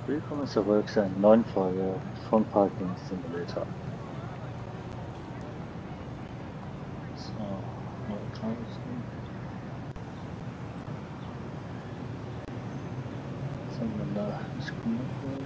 Willkommen zurück zu einer neuen Folge von Parking Simulator. So, neue Chancen. Was haben wir da? Nicht genug.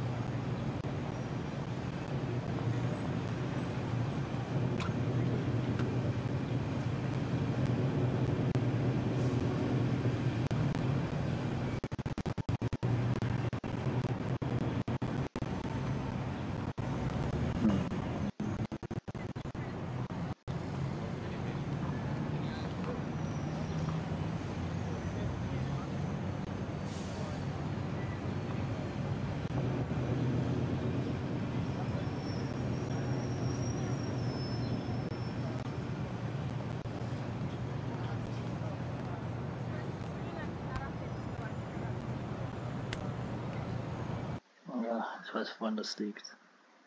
Ja, ich weiß, woran das liegt.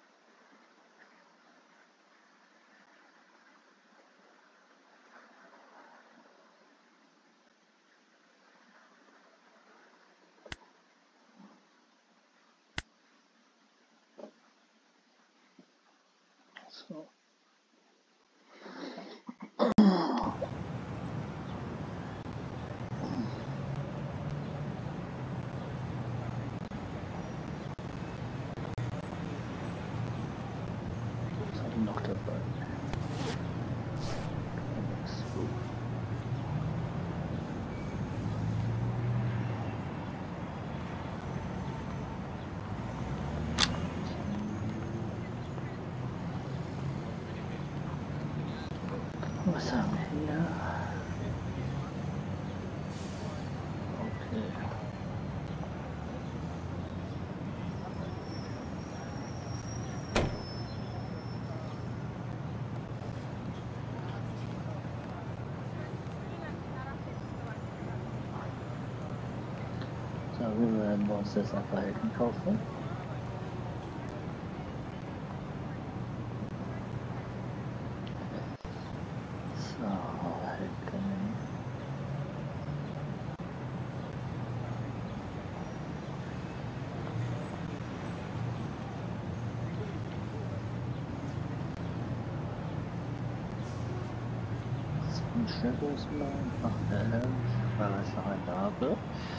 So. Was habe ich noch dabei? So. Was haben wir hier? Okay. So, wir werden uns jetzt ein paar Hecken kaufen. So, Hecken. Schnellbusmann, 811, weil ich noch einen habe.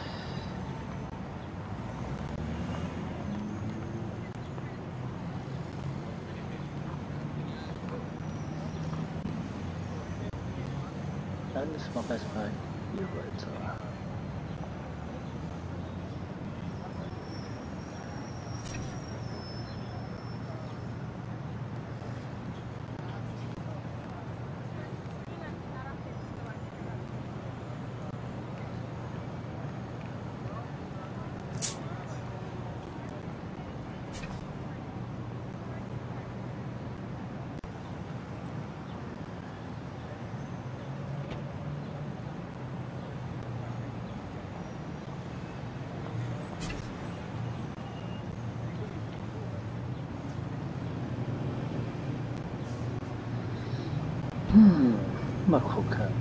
Dann ist noch erstmal hier weiter. Mal gucken.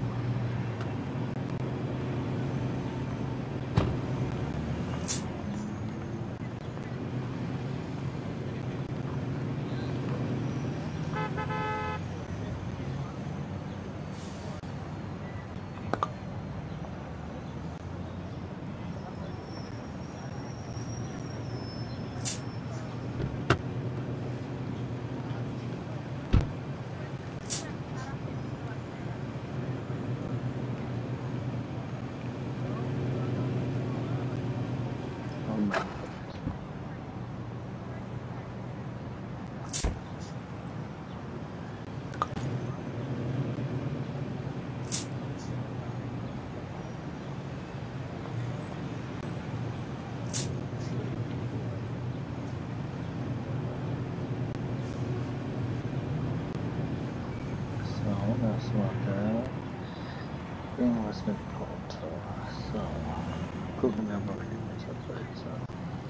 Das war der. Irgendwas mit Porto. So. Gucken wir mal weiter.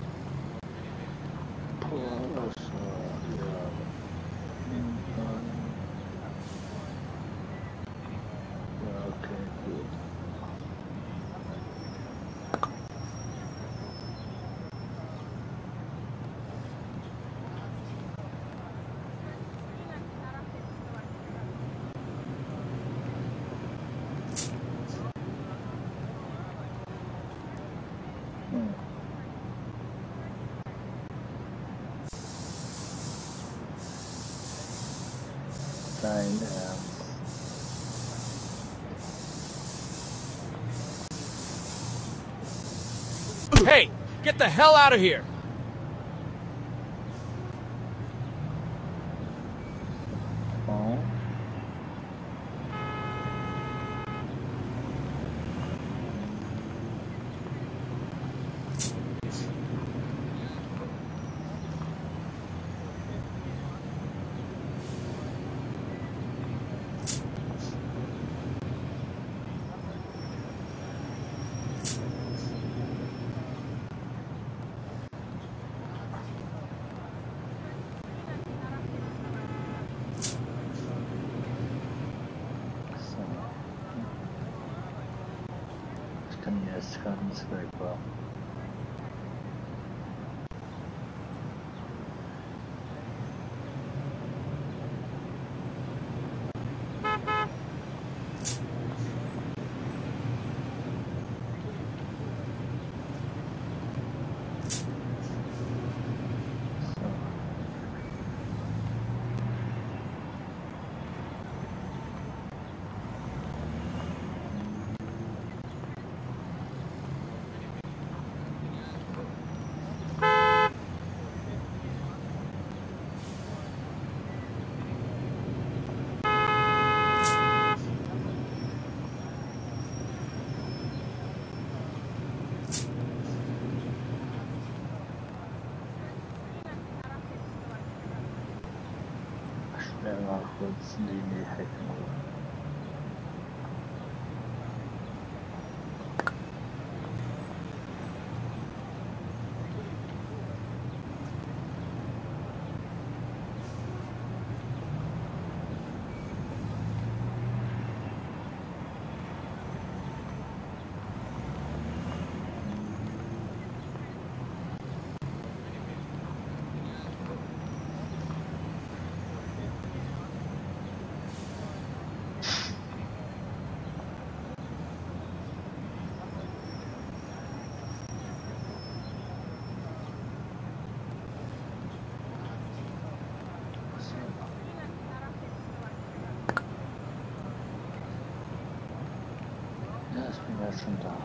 Porto, ja. Ja, okay, gut. Hey, get the hell out of here! Bom. Ich kann die erst gerade nicht so weit war. Schnell mal kurz in die Hecken. Ja, ich bin ja schon da.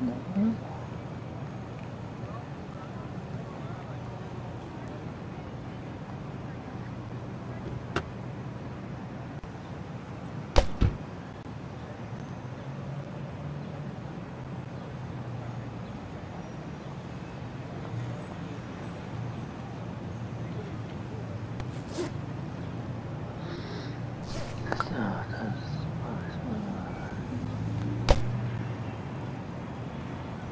Mhm. So, das war's mal.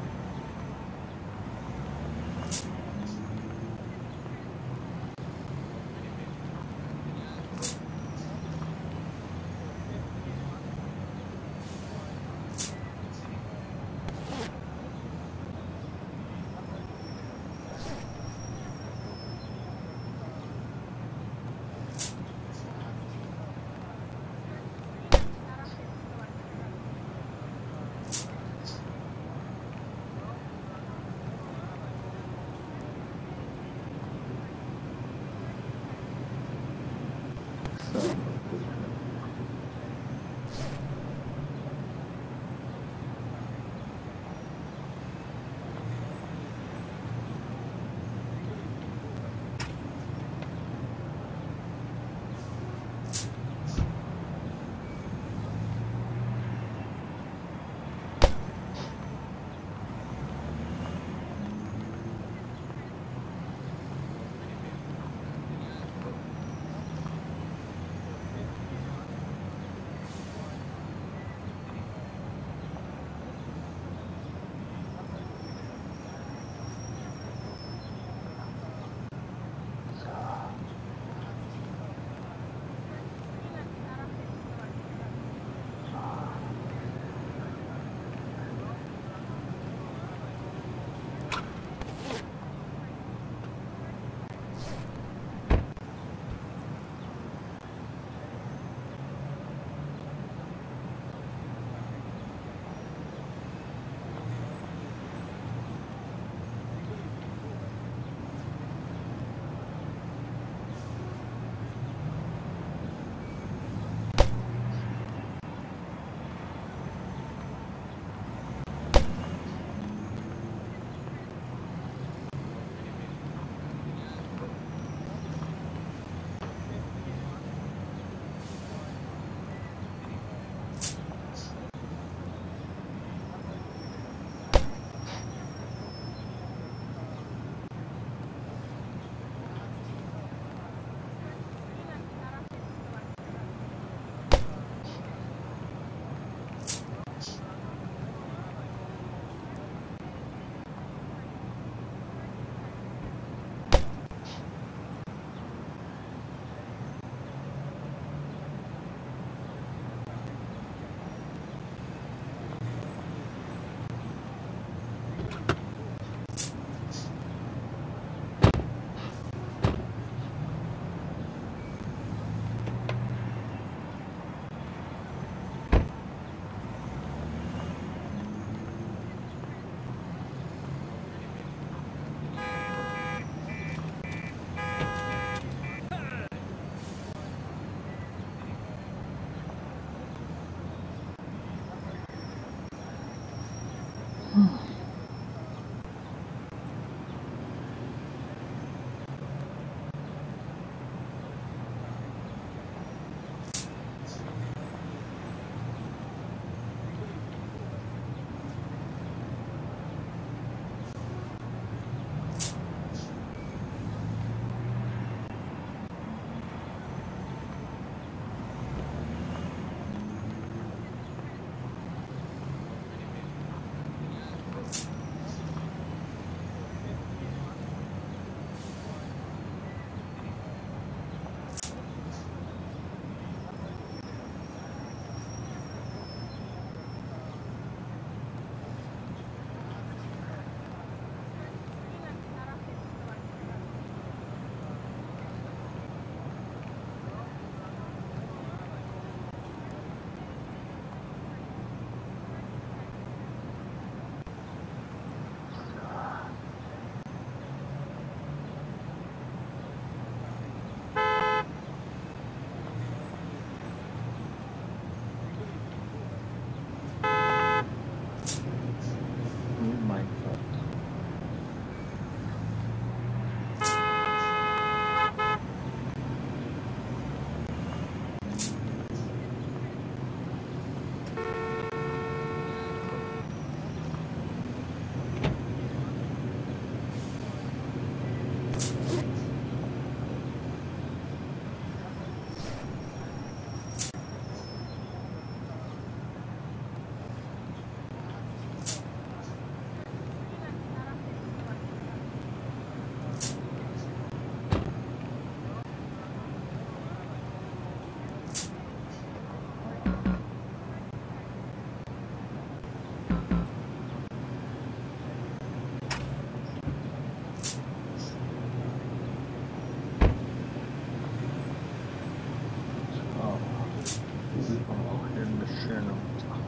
Oh, hier eine schöne Sache.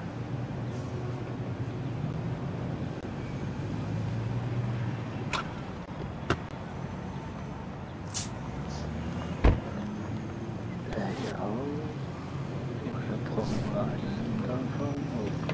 Ja, da brauchen wir einen davon. Oh.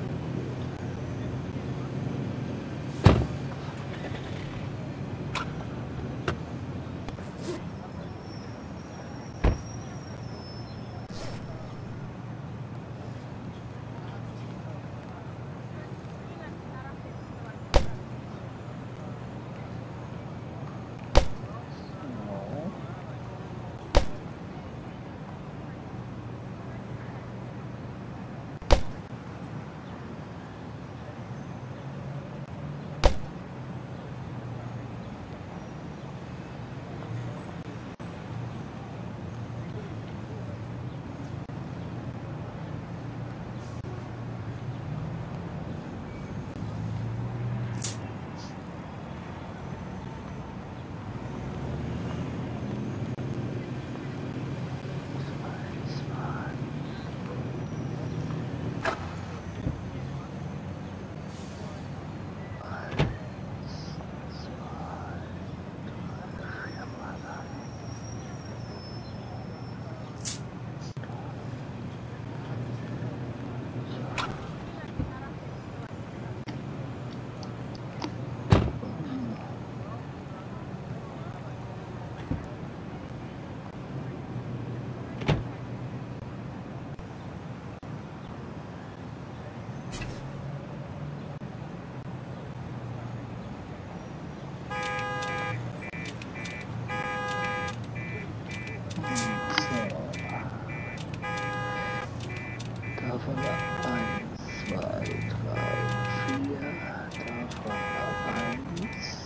Davon ab 1, 2, 3, 4. Davon ab 1.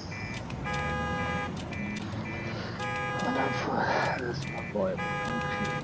Und dann vorher erstmal Bäume. Okay.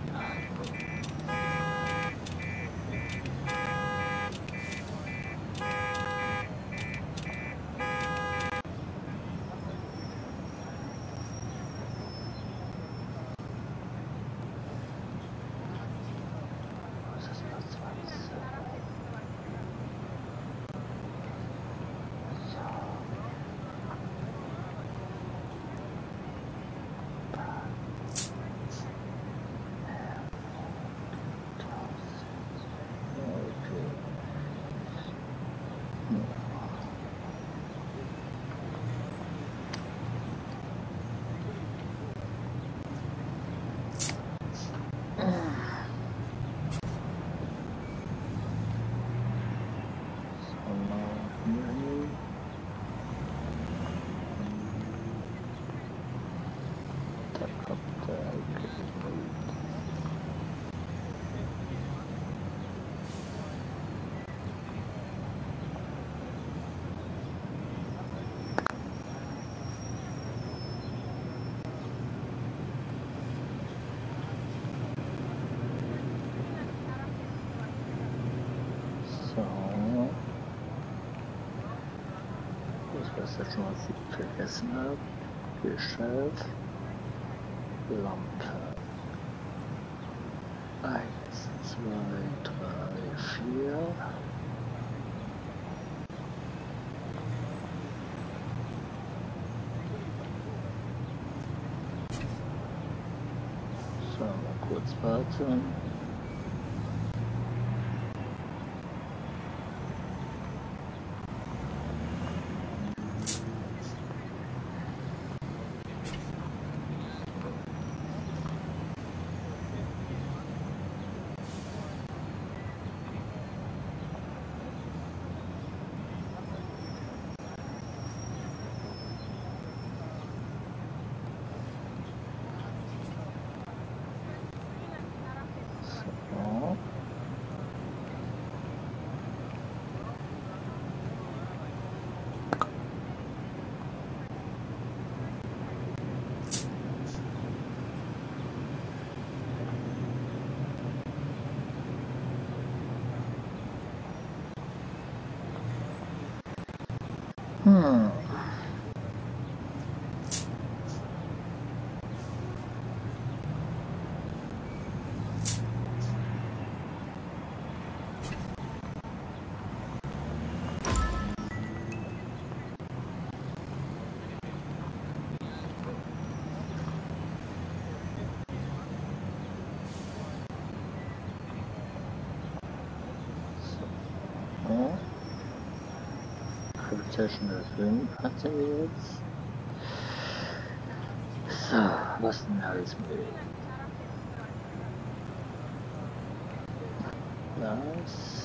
Was ich jetzt noch vergessen habe. Geschäft. Lampe. 1, 2, 3, 4. So, mal kurz warten. Session erfüllen. Hat sie jetzt? So, was denn alles möglich? Das.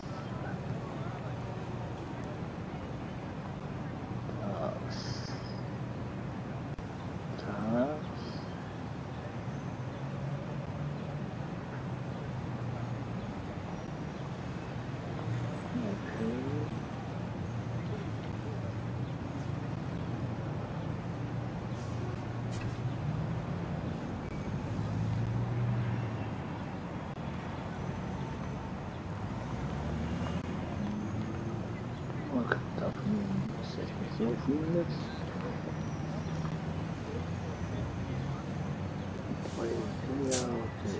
So viel jetzt. Ja, okay.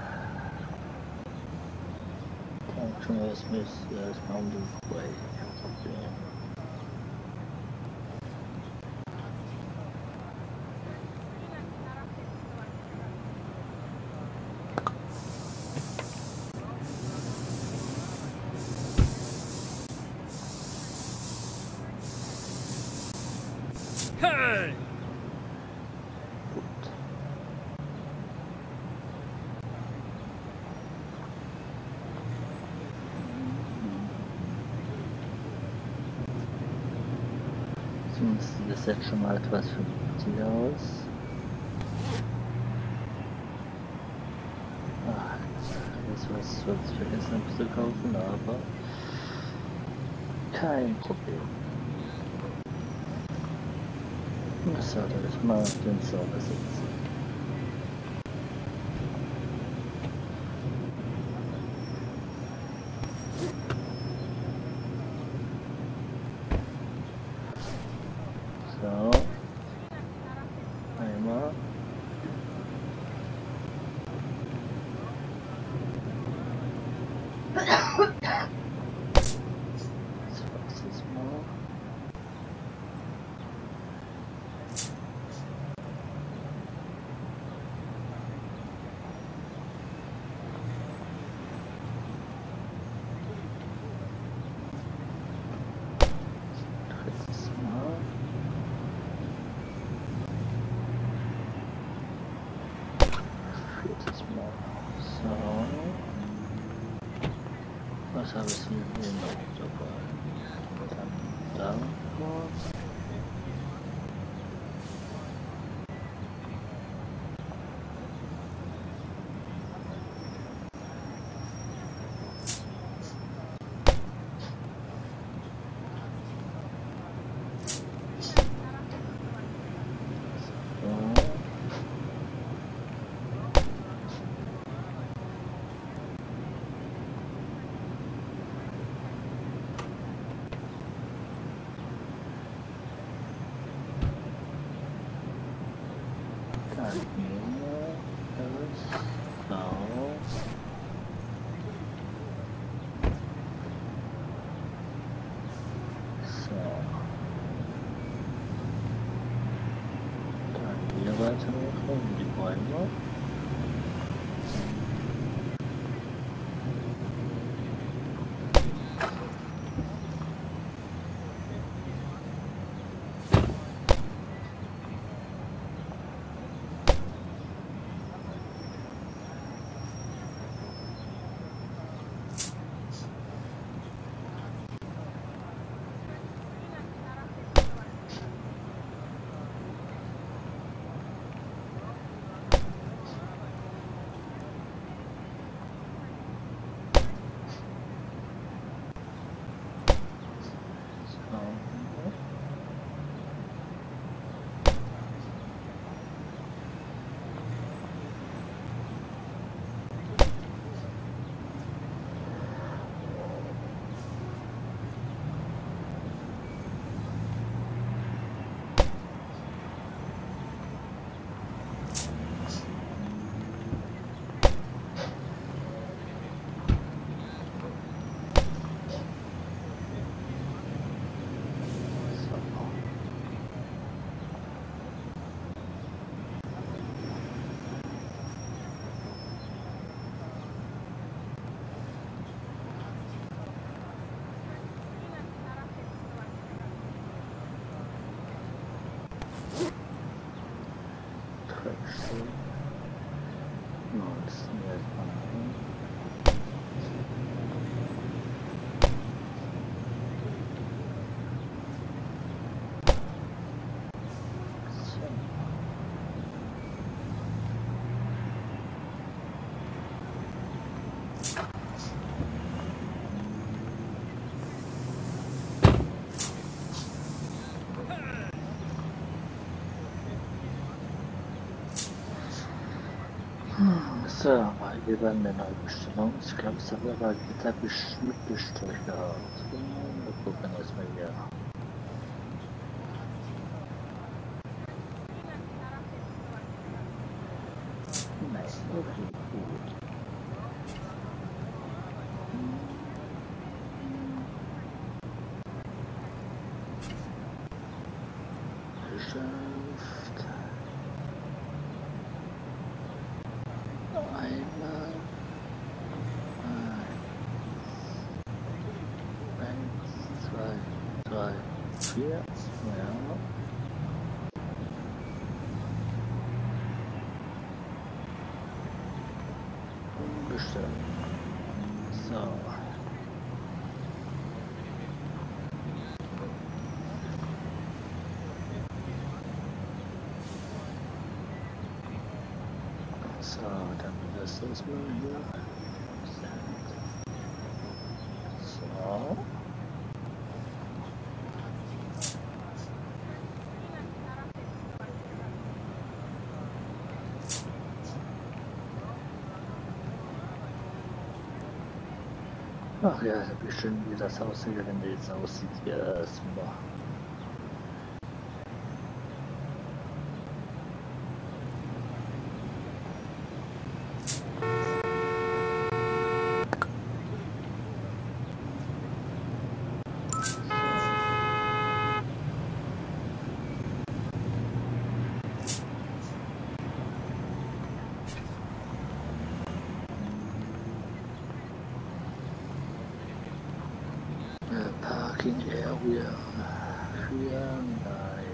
Transmiss as found this way. Okay. Hey! Gut. Zumindest sieht das jetzt schon mal etwas vernünftiger aus. Ach, das was ich vergessen habe zu kaufen, aber kein Problem. So, dann ich mal auf den Server setzen. So. Einmal. Zweites Mal. Drittes Mal. Viertes Mal. So. Was habe ich hier noch dabei? Dann da kurz. links. Nee, erstmal nach links. So, mal lieber eine neue Bestellung. Ich glaube, es hat aber wieder mitbestellt gehabt. Wir gucken erstmal hier. Nein, okay, gut. Geschäft. Einmal. Eins, zwei, drei, vier. Ja. Bestellen. So. So, dann ist das mal hier. So. Ach ja, wie schön wie das Haus hier, wenn das jetzt aussieht, hier erstmal. Parking Area Hyundai.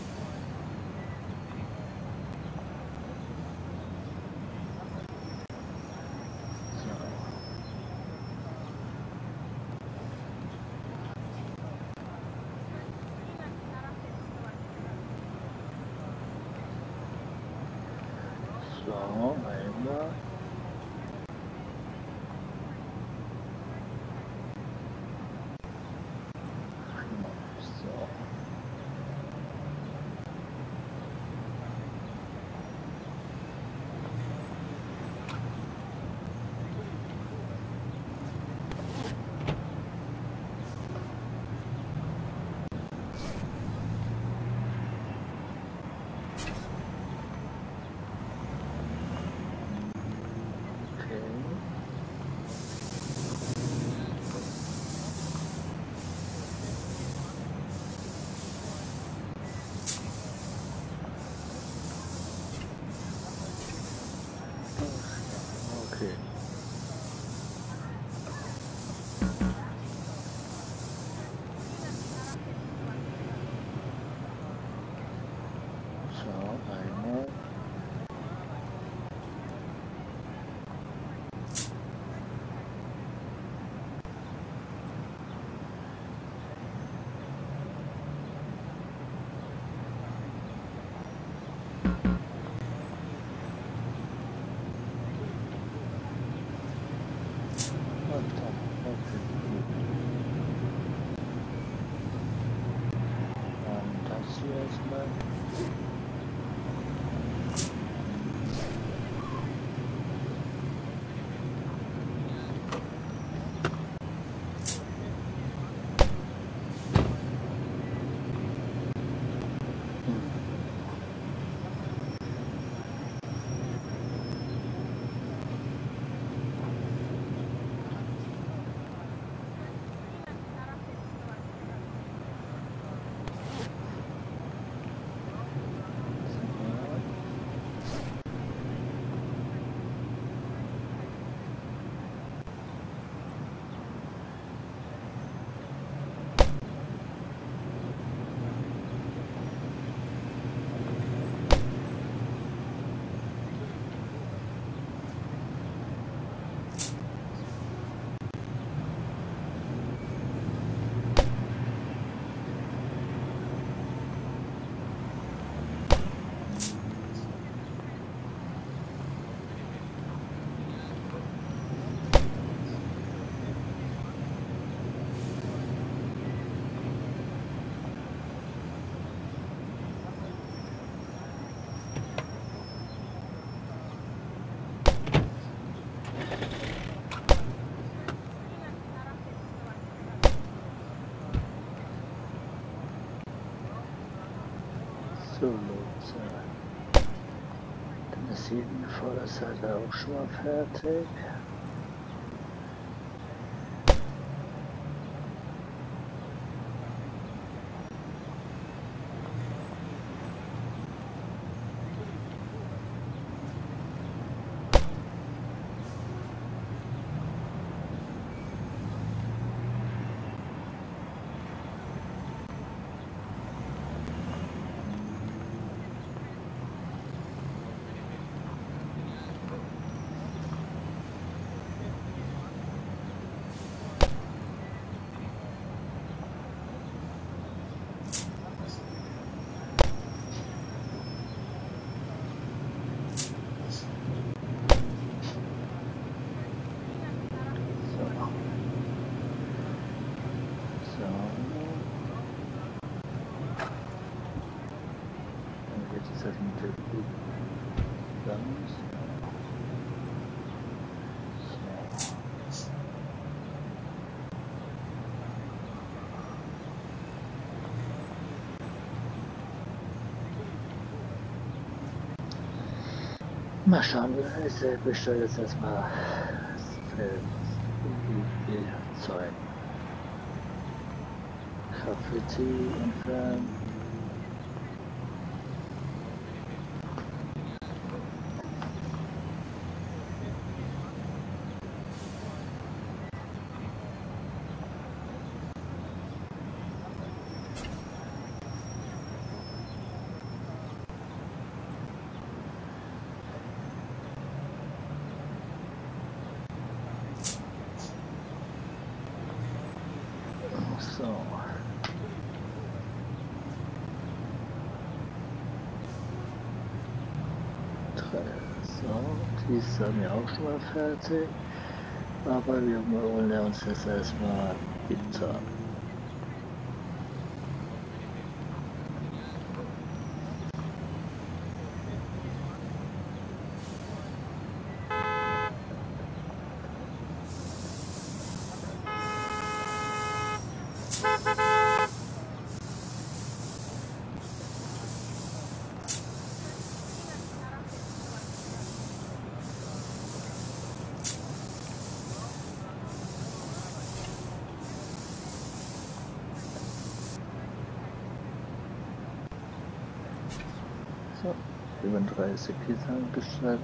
So, einmal. So. Okay. So, einmal. Und dann, okay. Und das hier erstmal. So, los. Dann ist hier die Vorderseite auch schon mal fertig. Mal schauen, ich bestelle jetzt erstmal Zeug. Kaffee, Tee entfernen. So. So, die ist dann ja auch schon mal fertig. Aber wir holen uns jetzt erstmal Pizza. So, 37 Pizza bestellt.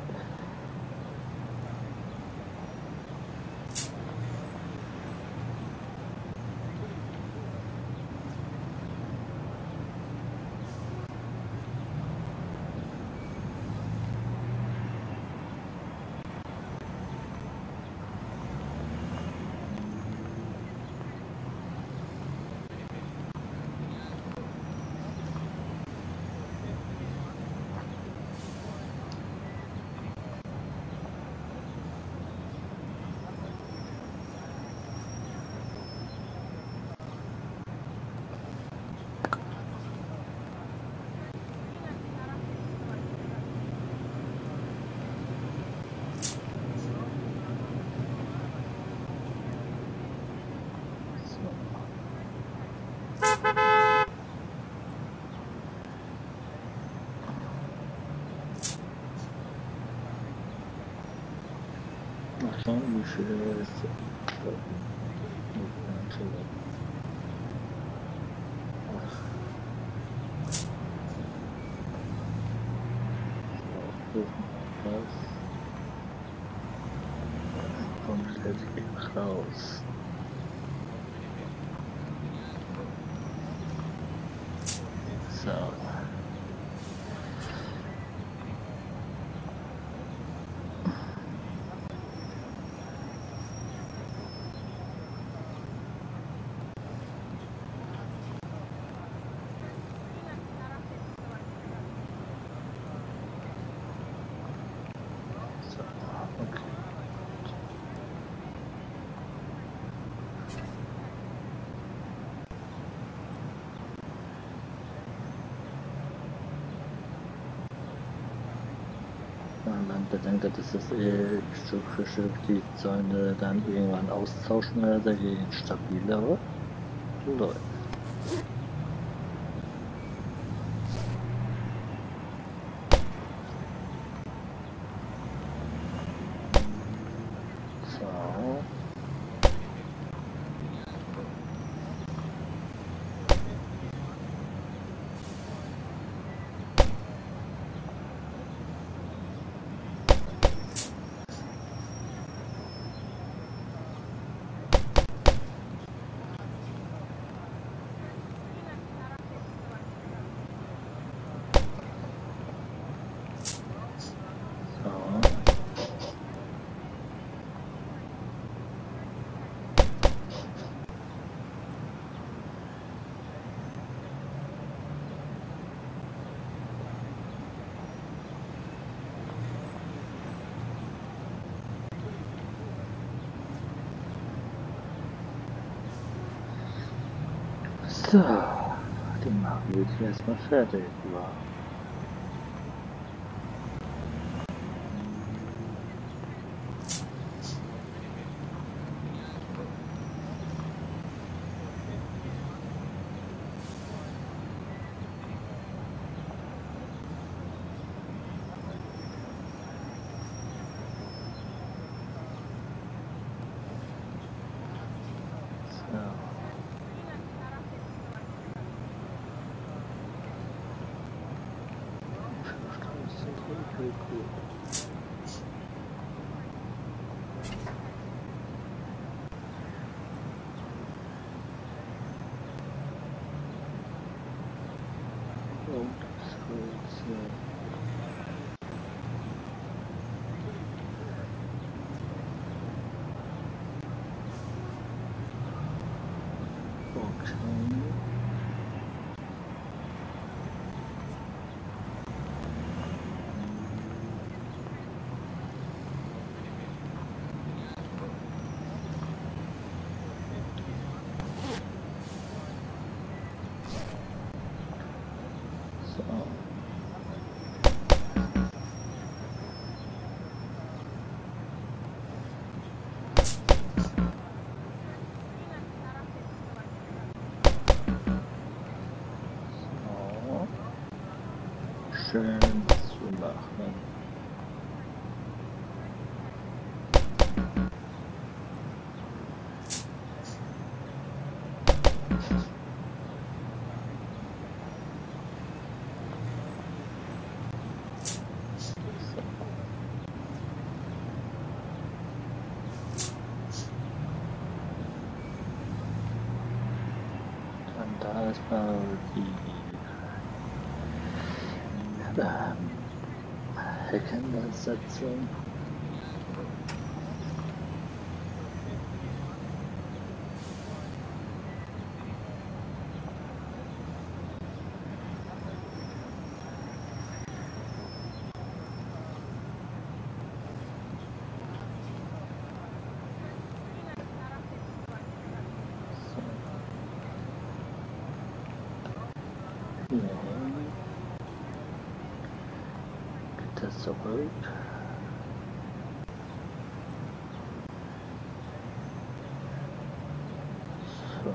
Mal schauen, wie viel es komplett raus. So. Wenn man bedenkt, dass das Stück für Stück die Zäune dann irgendwann austauschen werde gegen stabilere, läuft. So. So, den machen wir jetzt erstmal fertig. Wow. Schön zu machen. Dann da ist mal die Heckensetzung. Das zurück. So,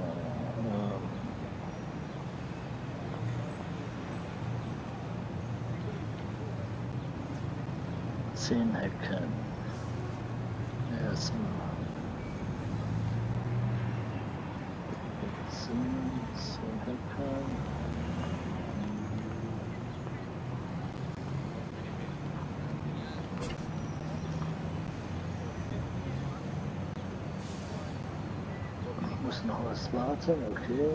10 Hecken. Erstmal 10 Hecken. Muss noch was warten, okay.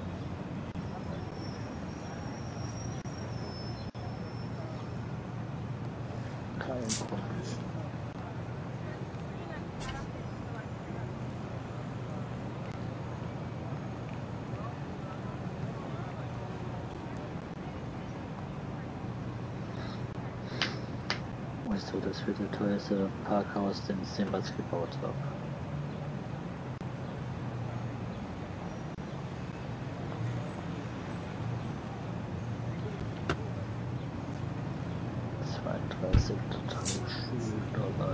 Kein Problem. Weißt du, das wird der teuerste Parkhaus, den ich jemals gebaut habe. Dabei.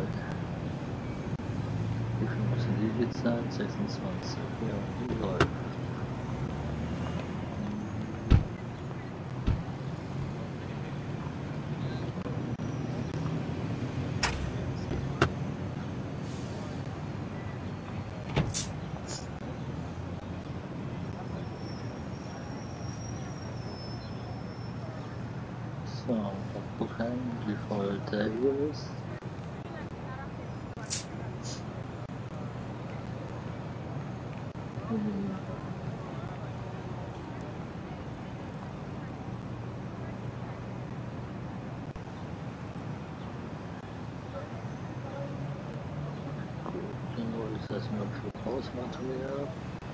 Wie viel müssen die jetzt sein? 26. Ja, die läuft. So, mal gucken, wie voll der hier ist. Gut, ist das nur für Hausmaterial.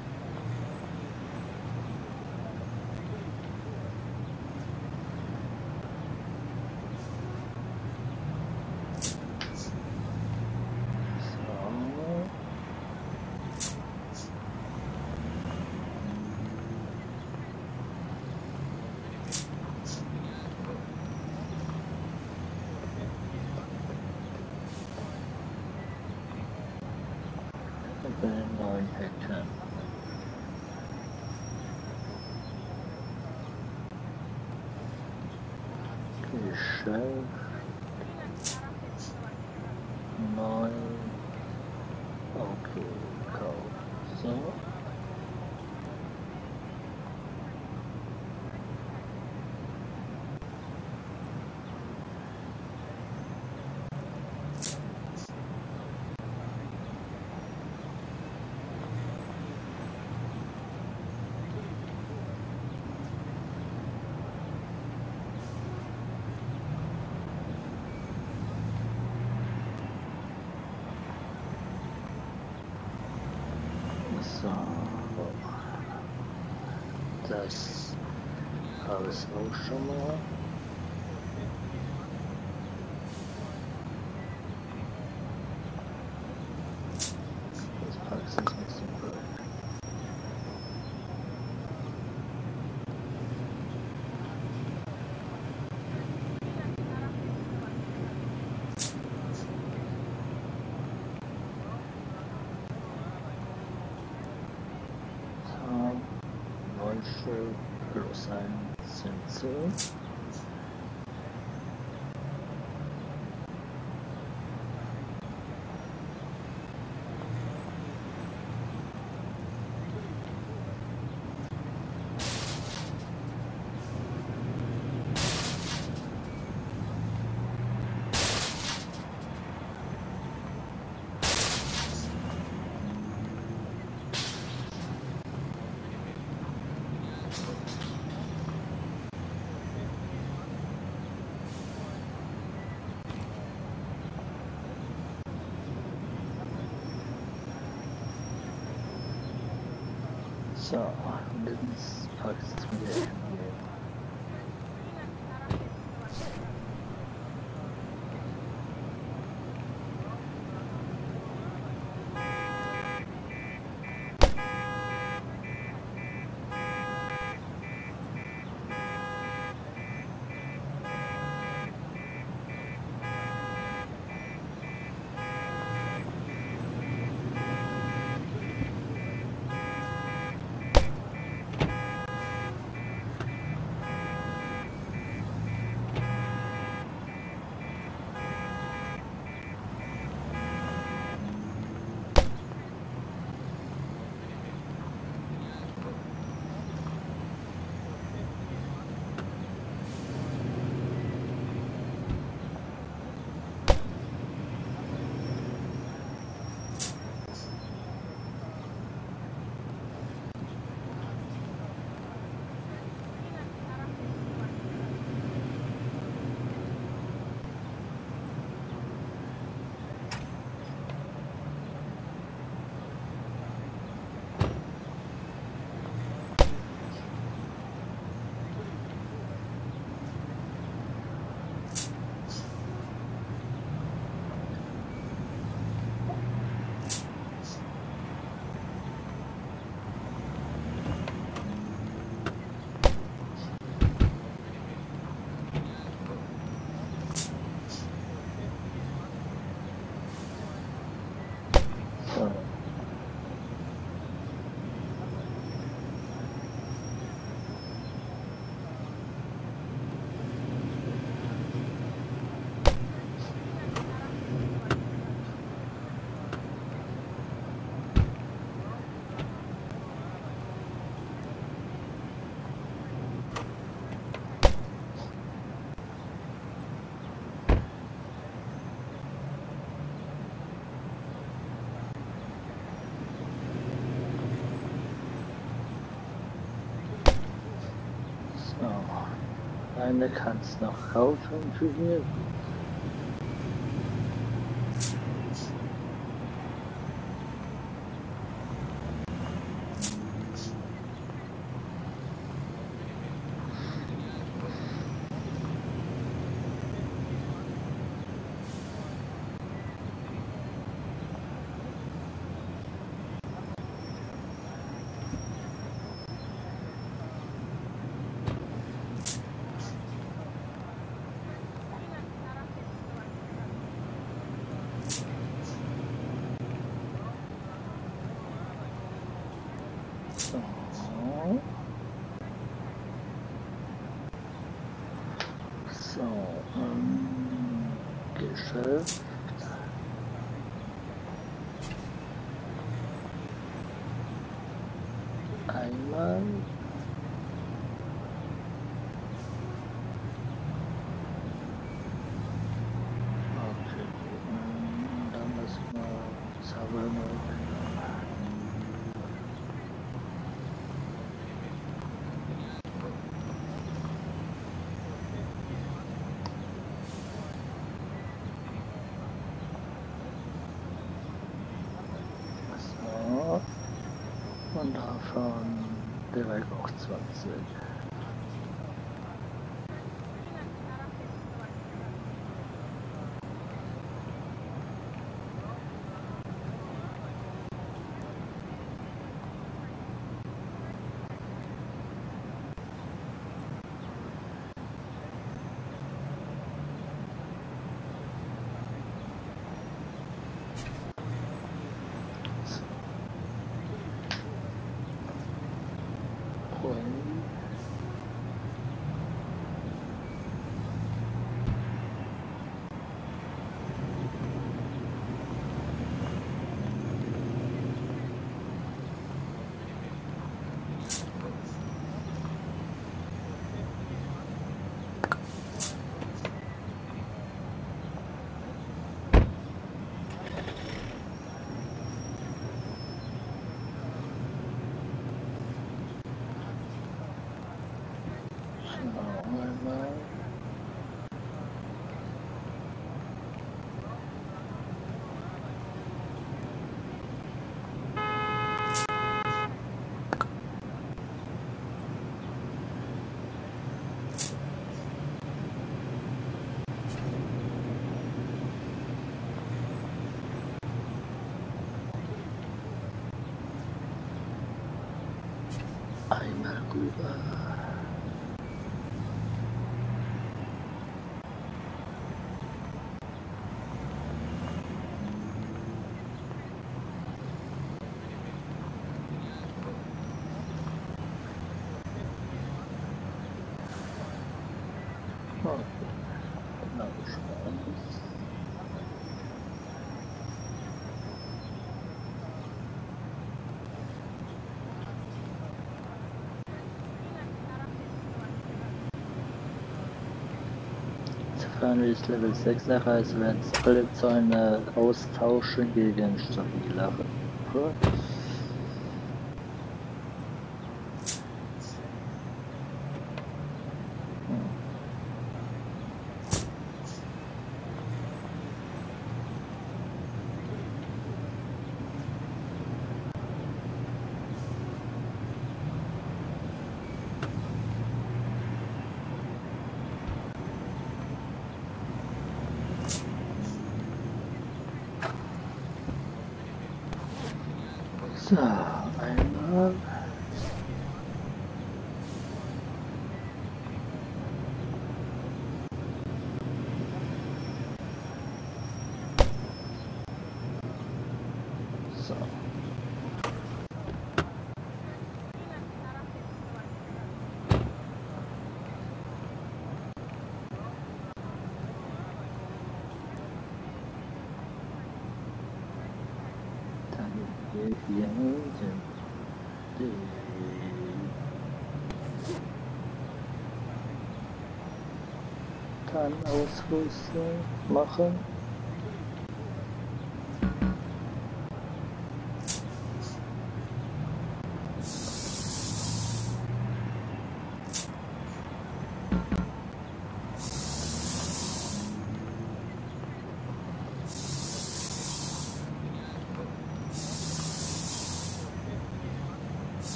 Bei den 9 Hektar. Geschäft 9. Okay, Kauf. So. So, das habe ich auch schon mal. Das Park ist nicht so gut. Plus ein Sensor. So, und jetzt packe ich es wieder hin. eine kannst noch kaufen für hier. So. So, Geschäft. Einmal. Okay, dann müssen wir Zauber. Und davon direkt auch 20. Einmal rüber. Oh, genau, spannend. Sofern wir das Level 6 erreichen, werden es alle Zäune austauschen gegen stabilere. So, einmal. So. Dann hier unten. Dann Ausrüstung machen.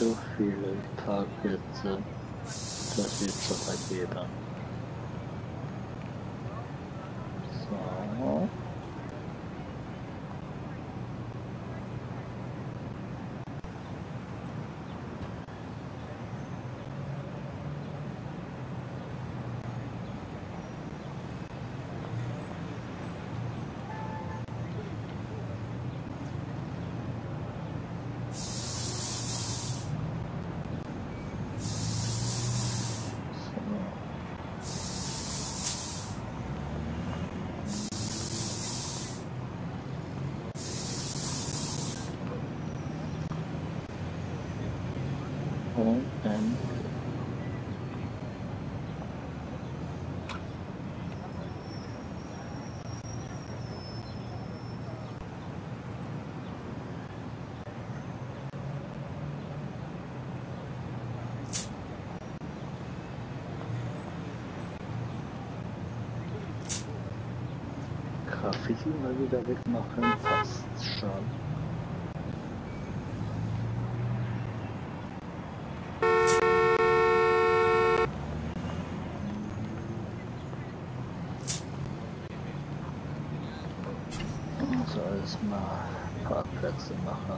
so viele Parkplätze, das wird schon vergeben. So. Und dann Graffiti mal wieder wegmachen, passt schon. So, alles mal Parkplätze machen.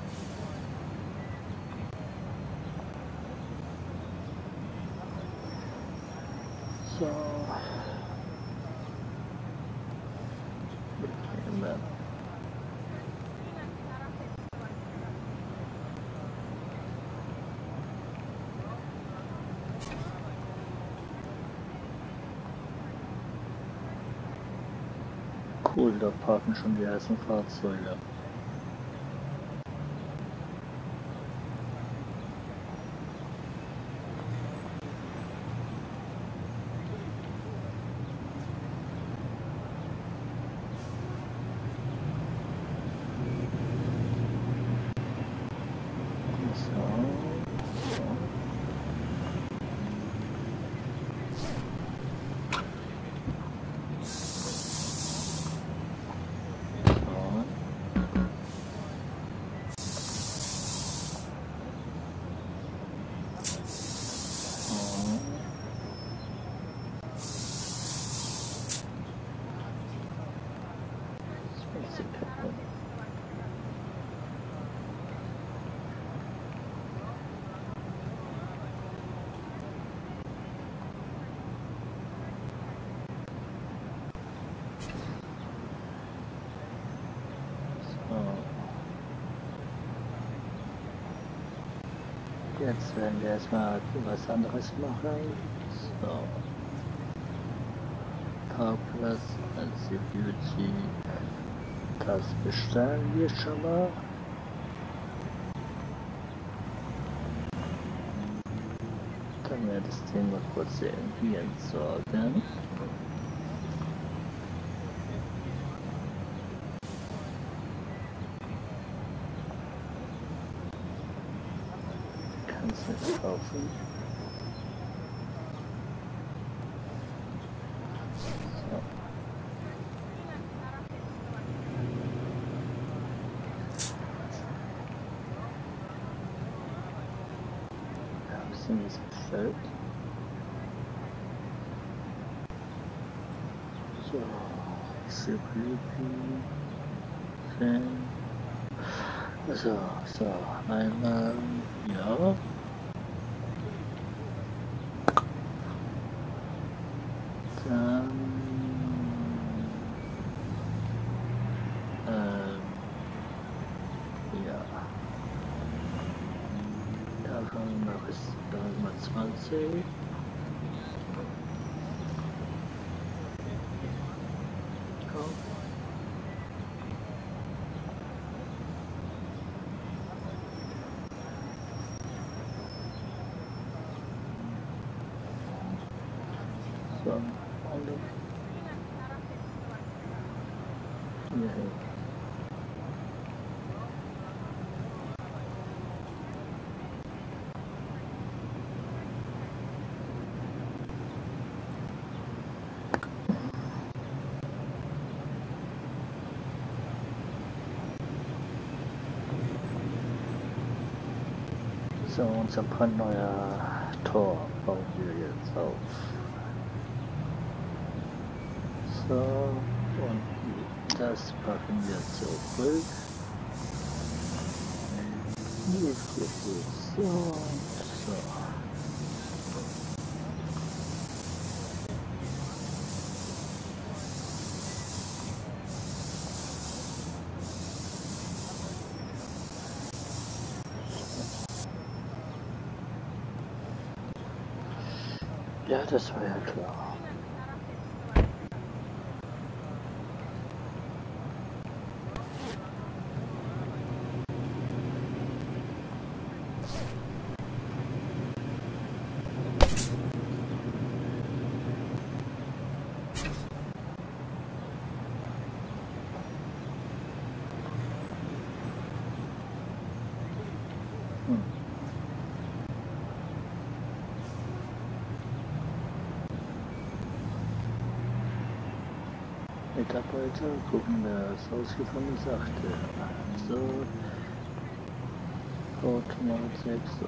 So. Bequem. Cool, da parken schon die ersten Fahrzeuge. Jetzt werden wir erstmal was anderes machen. So. Parkplatz als Security. Das bestellen wir schon mal. Dann werde ich das Ding mal kurz irgendwie entsorgen. Nicht kaufen. So. Ja, ein bisschen was bestellt. So, Security Fan. Also, so, einmal, ja. Dann, ja, davon noch ist da mal 20. Komm. So, alle. Hier hin. So, unser brandneuer Tor bauen wir jetzt auf. So, und das packen wir zurück. So, so. Ja, das war ja klar. Mitarbeiter, gucken wir das ausgefallene Sachte. So, Automatik, so.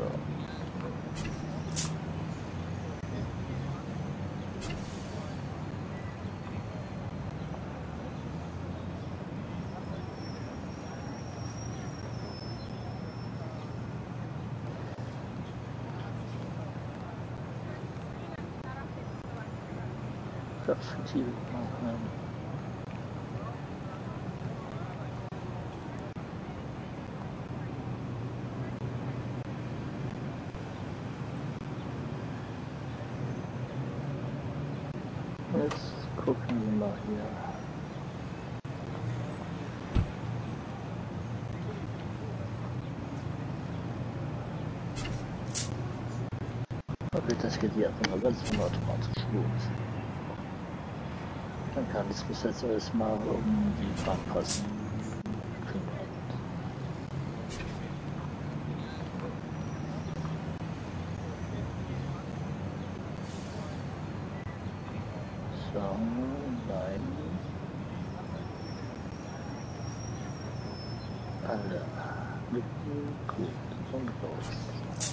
Perspektive machen. Jetzt gucken wir mal hier. Okay, das geht hier einfach mal ganz automatisch los. Dann kann ich mich jetzt erstmal um die Fahrtkosten kümmern. So, nein. Alle mitten, gut und raus.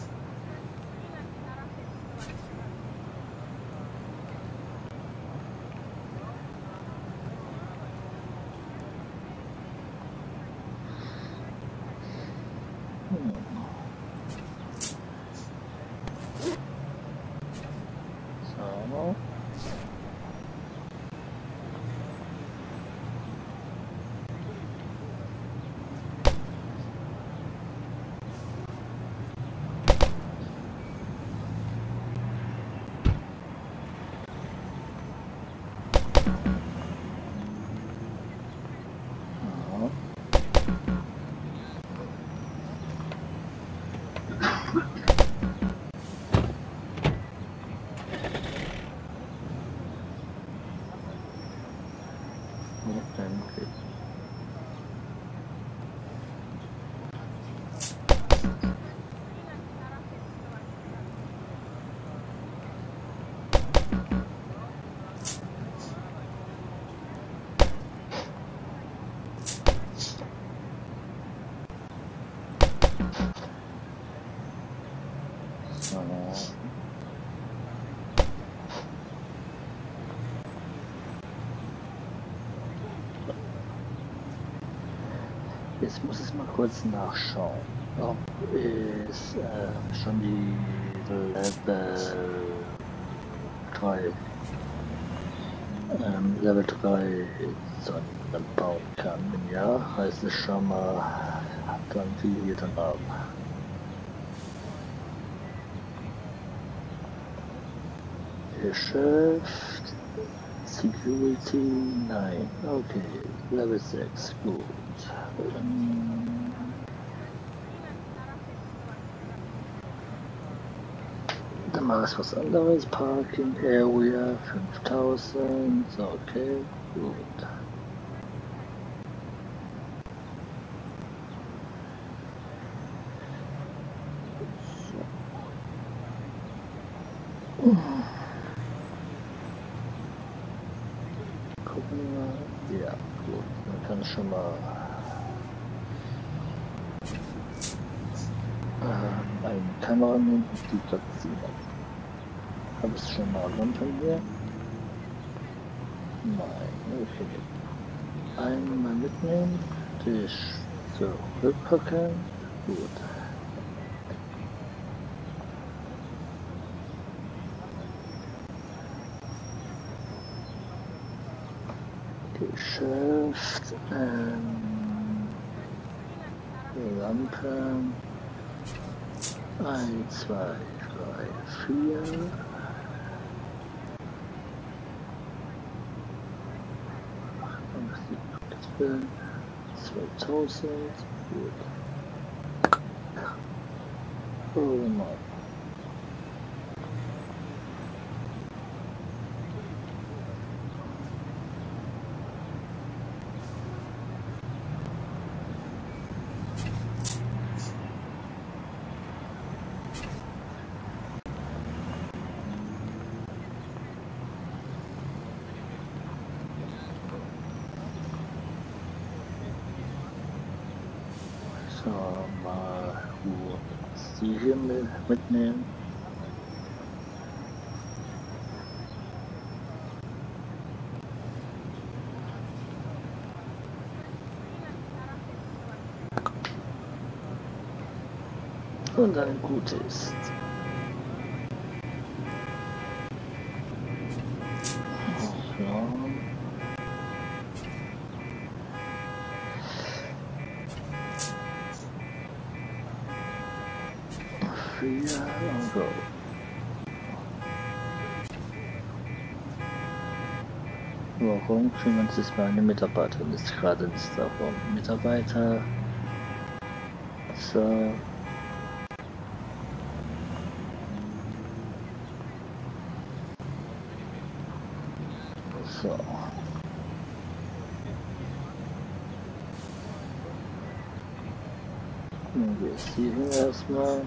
So. Okay. So. Jetzt muss ich mal kurz nachschauen, ob es schon die Level 3 Sonnen bauen kann. Ja, heißt es schon mal, dann viel hier dann haben. Geschäft, Security, nein, okay, Level 6, gut. Dann mache ich was anderes, Parking Area 5000, okay, gut. Gucken wir mal, ja, gut, man kann schon mal eine Kamera nehmen und die platzieren. Habe ich schon mal von hier? Nein, okay. Einmal mitnehmen, Tisch zurückpacken. Gut. Geschäft, Lampen, 1, 2, 3, 4. Und 2000, gut. Oh Mann. So, mal die hier mitnehmen. Und dann gut ist. Und go. Warum kümmern sich meine Mitarbeiter nicht gerade nicht darum? Mitarbeiter. So. So. Nehmen wir es hier erstmal.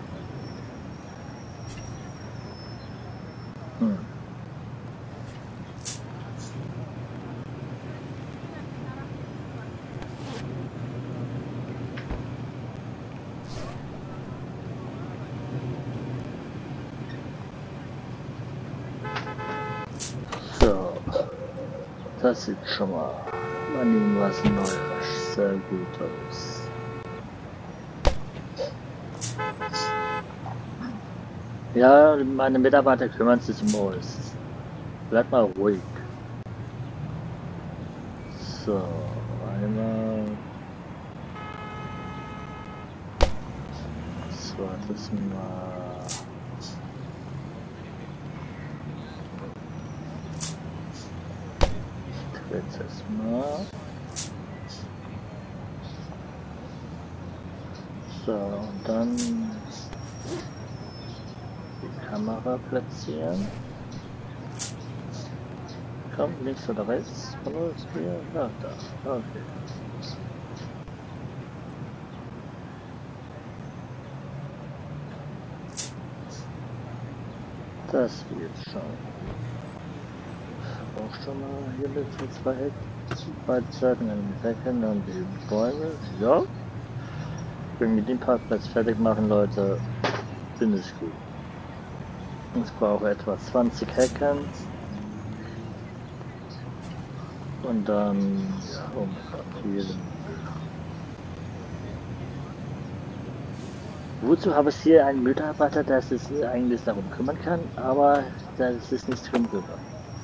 So. Das sieht schon mal was Neues, sehr gut aus. Ja, meine Mitarbeiter kümmern sich um alles. Bleib mal ruhig. So, einmal. Zweites Mal. Drittes Mal. So, und dann die Kamera platzieren. Kommt links oder rechts von uns hier? Ja, da. Okay. Das wird schon. Auch schon mal hier mit zwei Seiten an den Decken und die Bäume. Ja. Wenn wir den Parkplatz fertig machen, Leute, finde ich gut. Ich brauche etwa 20 Hackern. Und dann, ja, oh mein Gott, hier den Müll. Wozu habe ich hier einen Mitarbeiter, der sich eigentlich darum kümmern kann, aber das ist nicht drin rüber.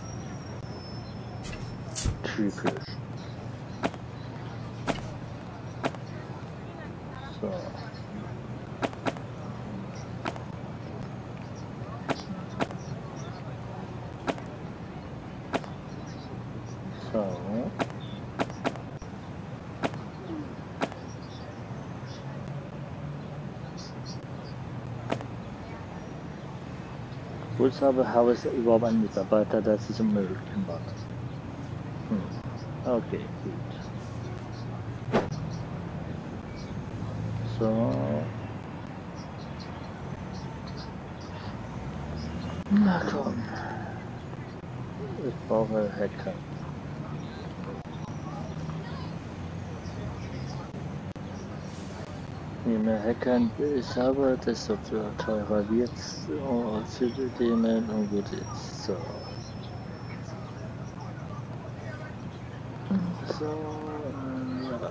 Typisch. So. So. Wozu habe ich überhaupt einen Mitarbeiter, der sich um Müll kümmert? Okay, gut. So. Na komm. Ich brauche Hacker. Je mehr Hackern ich habe, desto teurer wird's für die Themen und gut ist. So. So, ja.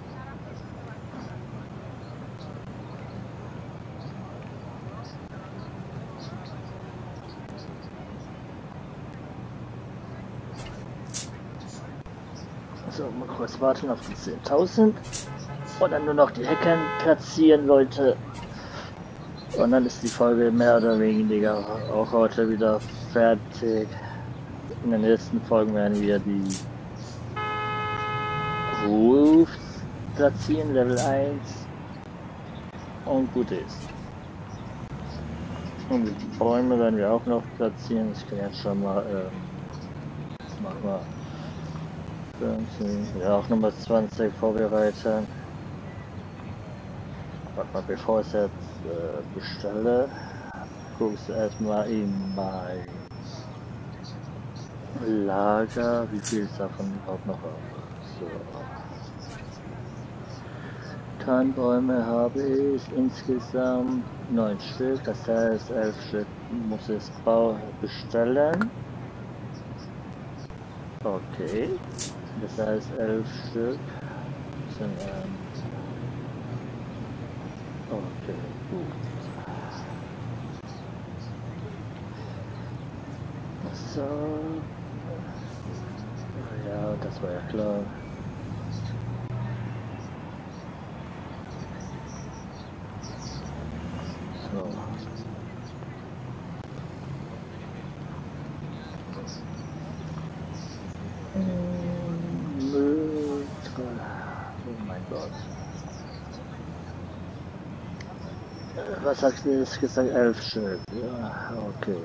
So, mal kurz warten auf die 10.000 und dann nur noch die Hackern platzieren, Leute. Und dann ist die Folge mehr oder weniger auch heute wieder fertig. In den nächsten Folgen werden wir die Roofs platzieren, Level 1 und gut ist. Und die Bäume werden wir auch noch platzieren. Ich kann jetzt schon mal, machen wir 15, ja auch Nummer 20 vorbereiten. Warte mal, bevor ich es jetzt bestelle, guckst du erstmal in mein Lager, wie viel ich davon überhaupt noch habe. So. Tannenbäume habe ich insgesamt 9 Stück, das heißt 11 Stück muss ich bestellen. Okay, das heißt 11 Stück sind okay, gut. So. Ja, das war ja klar. So. Oh mein Gott. Was hast du jetzt gesagt? 11 Stück. Ja, okay.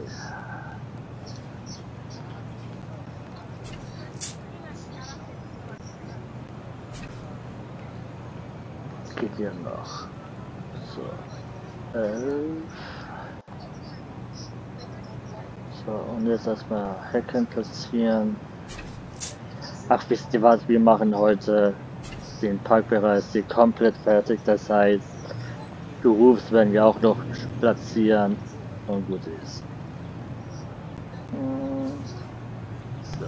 Geht hier noch. So. 11. So, und jetzt erstmal Hacken platzieren. Ach, wisst ihr was? Wir machen heute den Parkbereich komplett fertig. Das heißt, Berufs werden wir auch noch platzieren und gut ist. So.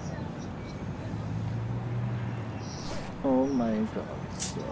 Oh mein Gott. So.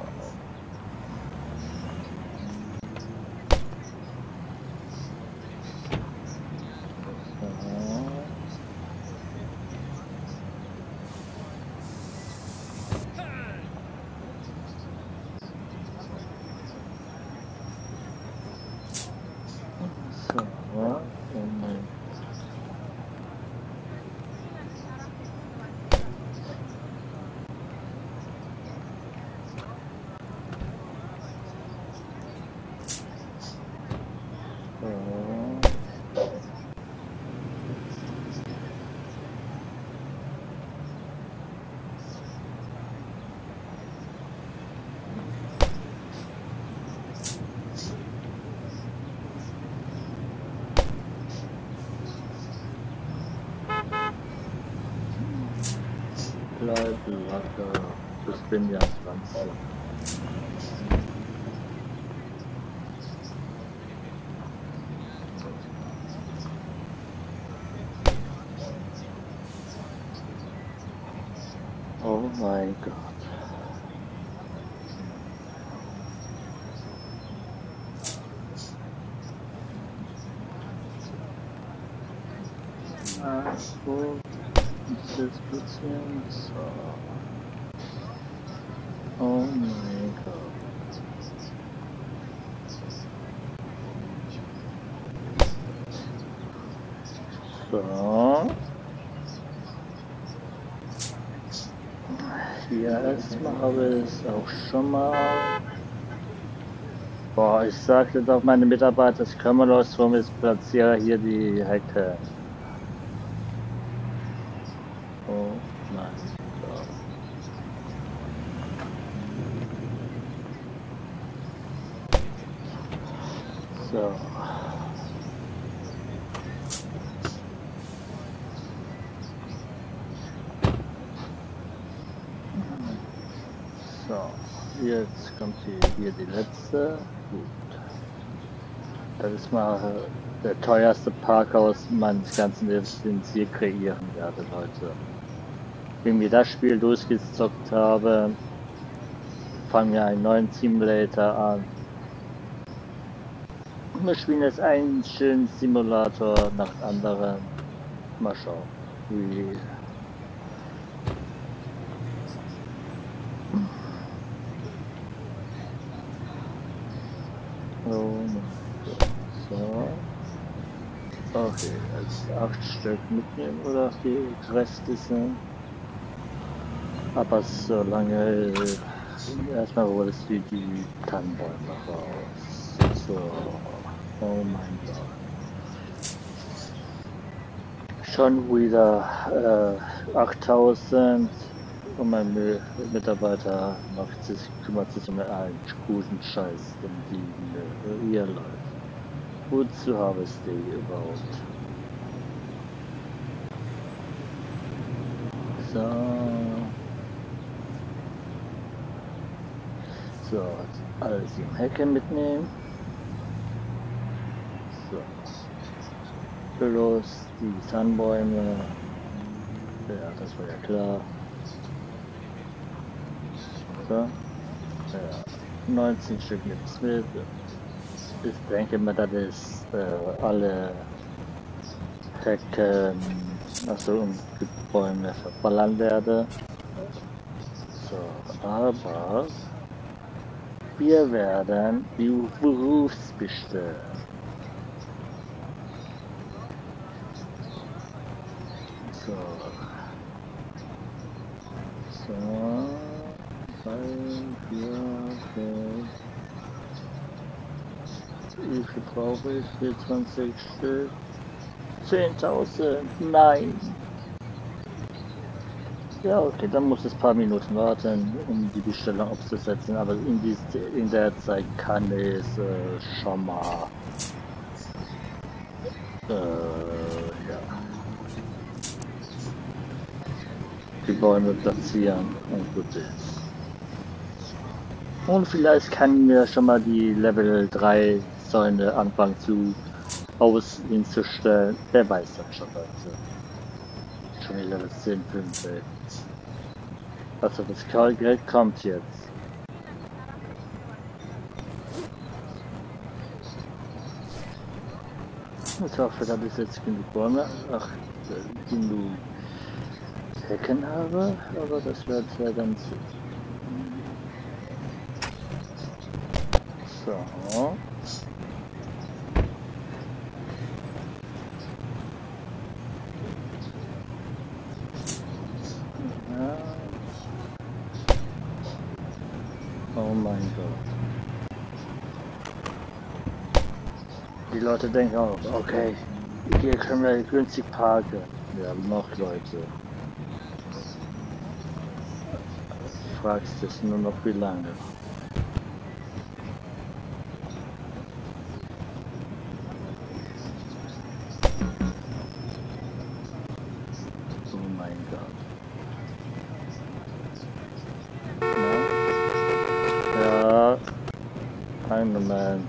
Bleib locker, ich bin ja 20. Oh mein Gott. So. Das bisschen so. Oh mein Gott. So. Hier erstmal habe ich es auch schon mal. Boah, ich sagte doch meine Mitarbeiter, ich komme los, warum ich platziere hier die Hecke. Oh mein Gott. So. So. Jetzt kommt hier die letzte. Gut. Das ist mal der teuerste Parkhaus meines ganzen Lebens, den ich je kreieren werde, Leute. Wenn wir das Spiel durchgezockt haben, fangen wir einen neuen Simulator an. Wir spielen jetzt einen schönen Simulator nach anderen. Mal schauen, wie. So. Okay, als 8 Stück mitnehmen oder die Reste sind. Aber solange erstmal holst du die Tannenbäume raus. So. Oh mein Gott. Schon wieder 8000 und mein Mitarbeiter kümmert sich um einen guten Scheiß, um die hier läuft. Wozu habe ich die überhaupt? So. So, alles im Hecke mitnehmen. So. Bloß die Tannenbäume. Ja, das war ja klar. So. Ja, 19 Stück mit mit. Ich denke mal, dass es alle Hecken, also und Bäume verballern werde. So, aber wir werden berufsbestimmt. So. So. 3, 4, 5. Wie viel brauche ich? 24 Stück. 10.000. Nein. Ja, okay, dann muss es ein paar Minuten warten, um die Bestellung abzusetzen. Aber in der Zeit kann ich schon mal ja, die Bäume platzieren und gut ist. Und vielleicht kann mir schon mal die Level 3 Säune anfangen hinzustellen. Wer weiß das schon, Leute. Schon die Level 10, 5. Also das Geld kommt jetzt. Ich hoffe, dass ich jetzt genug Bäume, genug Hecken habe, aber das wird ja ganz so. Ja. Oh mein Gott. Die Leute denken auch, okay, hier können wir günstig parken. Wir haben noch Leute. Du fragst es nur noch wie lange. Oh mein Gott. Ja, einen Moment.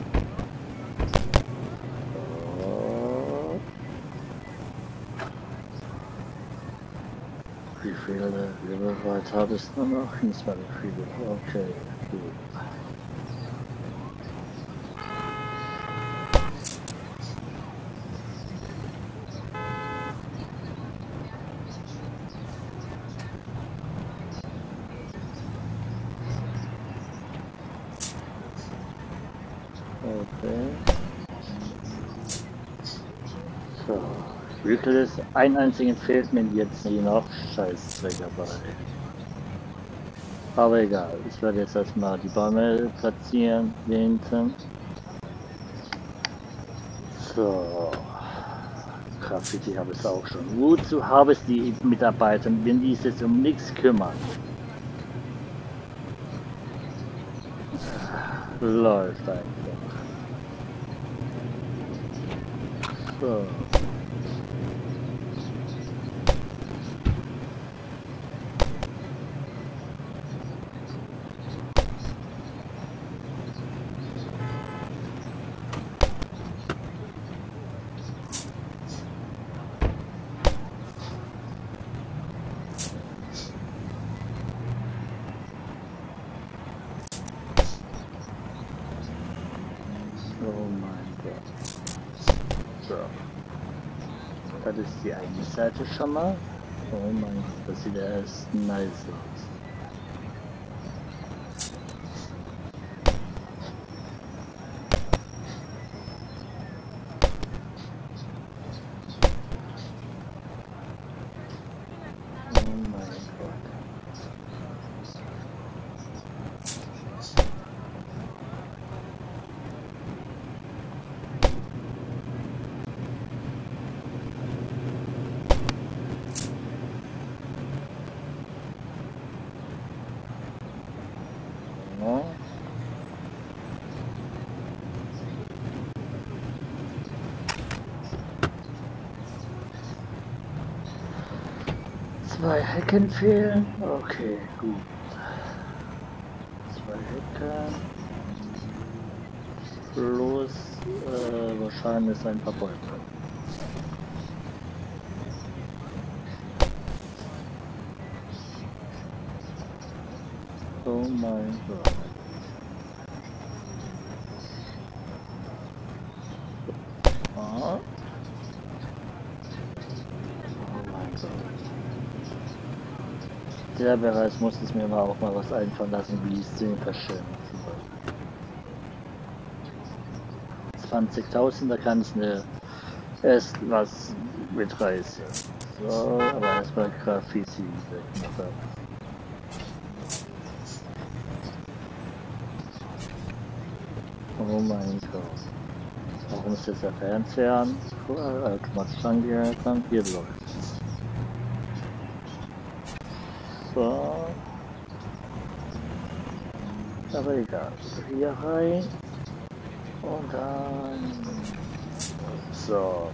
Wie viele Level weit habe ich nur noch? Nicht mehr viele. Okay, gut. Okay. So. Wirklich, ein einzigen fehlt mir jetzt hier noch. Scheißdreck dabei. Aber egal, ich werde jetzt erstmal die Bäume platzieren hier hinten. So. Graffiti habe ich auch schon. Wozu habe ich die Mitarbeiter, wenn die sich um nichts kümmern? Läuft einfach. So. Oh mein Gott. So. Das ist die eine Seite schon mal. Oh mein Gott, das sieht erst nice aus. Oh mein Gott. Ja. Zwei Hecken fehlen. Okay, gut. Zwei Hecken. Plus wahrscheinlich ein paar Bäume. Oh mein Gott. Ah. Oh mein Gott. Der Bereich muss es mir aber auch mal was einfallen lassen, wie ich den verschönern soll. 20.000, da kann ich mir erst was mitreißen. So, aber erstmal Graffiti wegmachen. Oh mein Gott. Warum ist jetzt der Fernseher an? Automatisch angehört kann? Hier läuft. So. Aber egal. Hier rein. Und dann. So.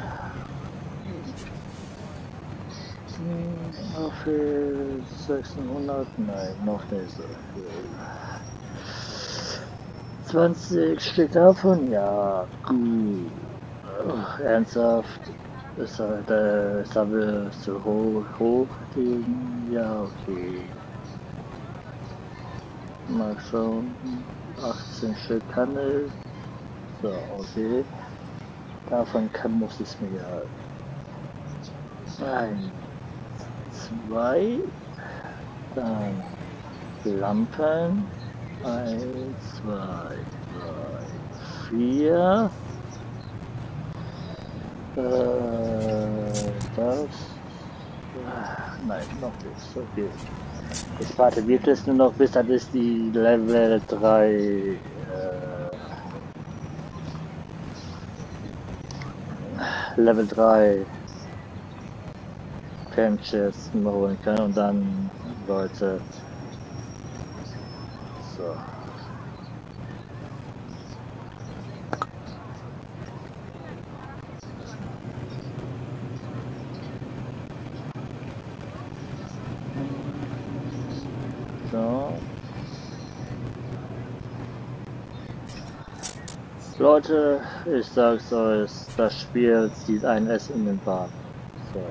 Noch für 600? Nein, noch nicht so viel. 20 Stück davon? Ja, gut. Ernsthaft? Ist halt, wir zu hoch liegen? Ja, okay. Mal schauen. 18 Stück kann ich. So, okay. Davon muss es mir ein, zwei, dann Lampen. 1, 2, 3, 4. Das. Nein, noch nicht. So viel. Ich warte wirklich nur noch, bis das ist die Level 3. Level 3 Fanchest holen kann und dann, Leute. So. So. Leute, ich sag's euch, das Spiel zieht ein S in den Bart. So.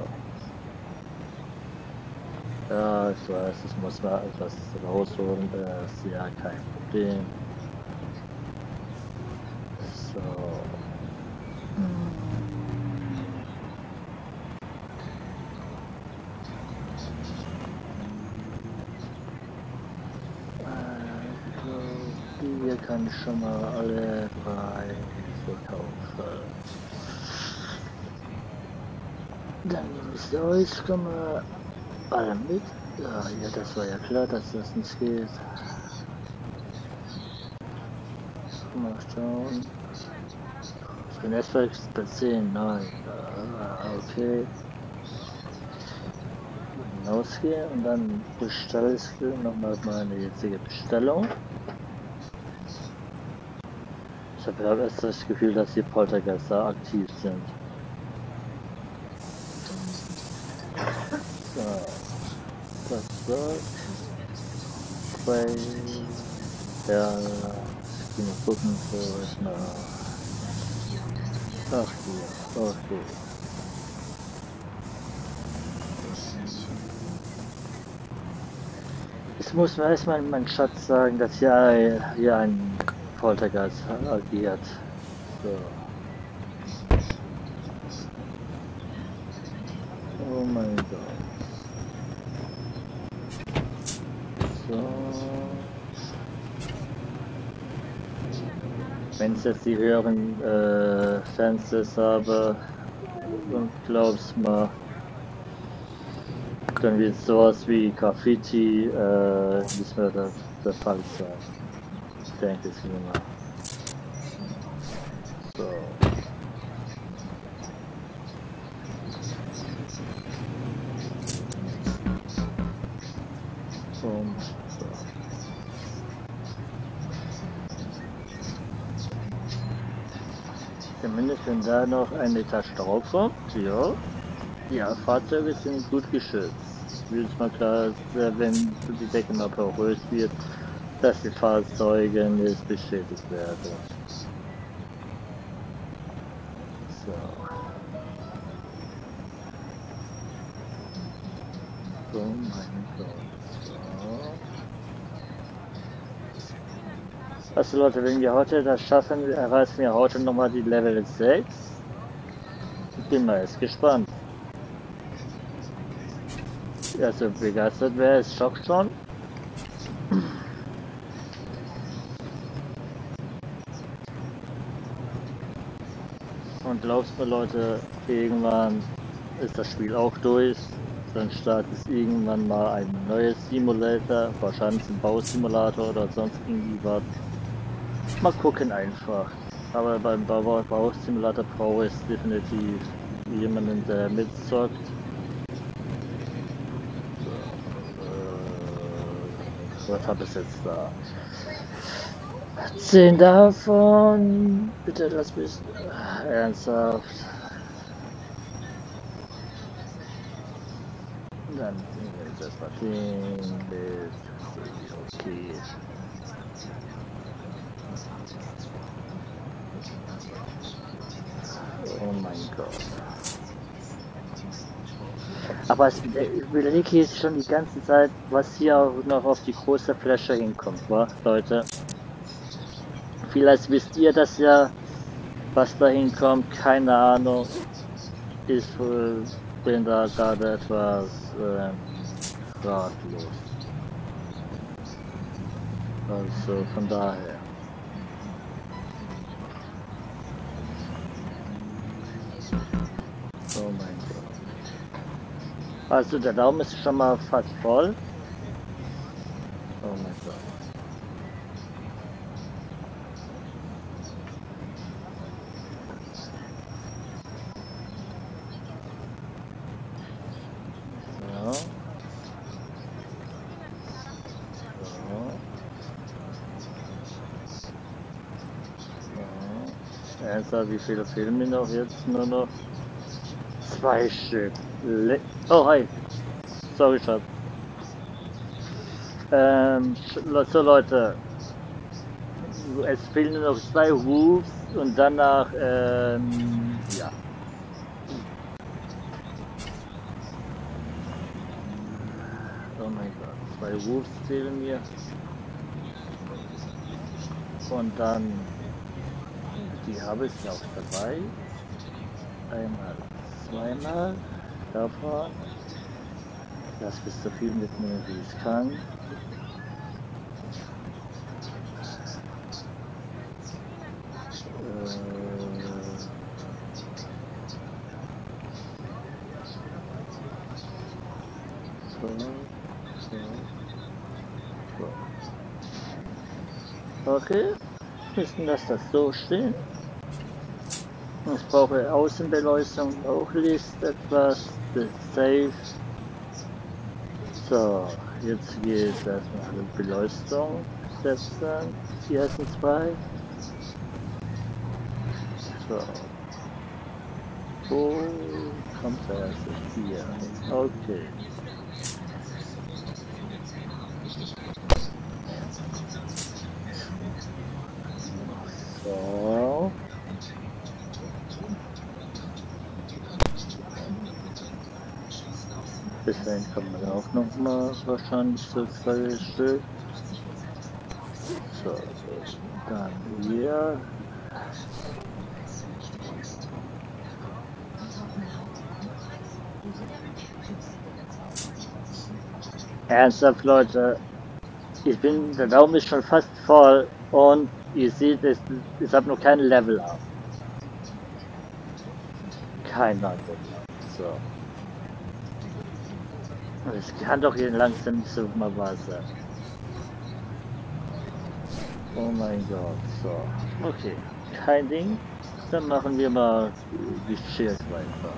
Ja, ich weiß, ich muss mal etwas rausholen, das ist ja kein Problem. So. Hier kann ich schon mal alle 3 verkaufen. Dann nehme ich euch, komm mal alle mit. Ja, das war ja klar, dass das nicht geht. Mal schauen. Ich bin erst bei 10, nein. Okay. Hinausgehen und dann bestelle ich nochmal meine jetzige Bestellung. Ich habe ja erst das Gefühl, dass die Poltergeister aktiv sind. So. Das war's. Ja, ich gehe mal gucken, wo ich nach. Ach hier, okay. Ich muss mir erstmal meinen Schatz sagen, dass hier ein Poltergeist agiert. So. Oh mein Gott. So. Wenn ich jetzt die höheren Fensters habe und glaub's mal, dann wird sowas wie Graffiti nicht mehr der Fall sein. Denke ich mir mal. So. Und so. Zumindest wenn da noch eine Etage drauf kommt, ja. Ja, Fahrzeuge sind gut geschützt. Will es mal klar, wenn die Decke mal porös wird, dass die Fahrzeuge nicht beschädigt werden. So. Oh mein Gott. So. Also Leute, wenn wir heute das schaffen, erreichen wir heute nochmal die Level 6. Ich bin mal jetzt gespannt. Also begeistert wäre es schockt schon. Und glaubst mir Leute, irgendwann ist das Spiel auch durch. Dann startet es irgendwann mal ein neues Simulator, wahrscheinlich ein Bausimulator oder sonst irgendwie was. Mal gucken einfach. Aber beim Bausimulator brauche ich definitiv jemanden, der mitzockt. Was habe ich jetzt da? 10 davon. Bitte lass mich ernsthaft. Dann nehmen wir jetzt erstmal den mit. Okay. Oh mein Gott. Aber ich überlege jetzt schon die ganze Zeit, was hier auch noch auf die große Fläche hinkommt, wa, Leute? Vielleicht wisst ihr das ja, was da hinkommt, keine Ahnung. Ich bin da gerade etwas ratlos. Also von daher. Oh mein Gott. Also der Raum ist schon mal fast voll. Oh mein Gott. So. So. Ernsthaft, wie viele fehlen mir noch jetzt? Nur noch 2 Stück. Oh, hi. Sorry, Schatz. So Leute. Es fehlen nur noch 2 Roofs und danach, ja. Oh mein Gott. 2 Roofs fehlen mir. Und dann, die habe ich auch dabei. Einmal, zweimal davon. Das ist so viel mitnehmen, wie ich kann. Okay, müssen das so stehen. Ich brauche Außenbeleuchtung, auch Licht etwas, safe. So, jetzt geht es erstmal die Beleuchtung setzen, die ersten 2. So. Wo kommt der erste? Hier. Okay. So. Bis dahin kann man auch noch mal wahrscheinlich so 2 Stück. So. Dann hier. Ernsthaft, Leute, der Daumen ist schon fast voll und ihr seht, ich habe noch kein Level up. Kein Level up. So. Es kann doch hier langsam nicht so mal wahr sein. Oh mein Gott, so. Okay, kein Ding. Dann machen wir mal die Shares weiter.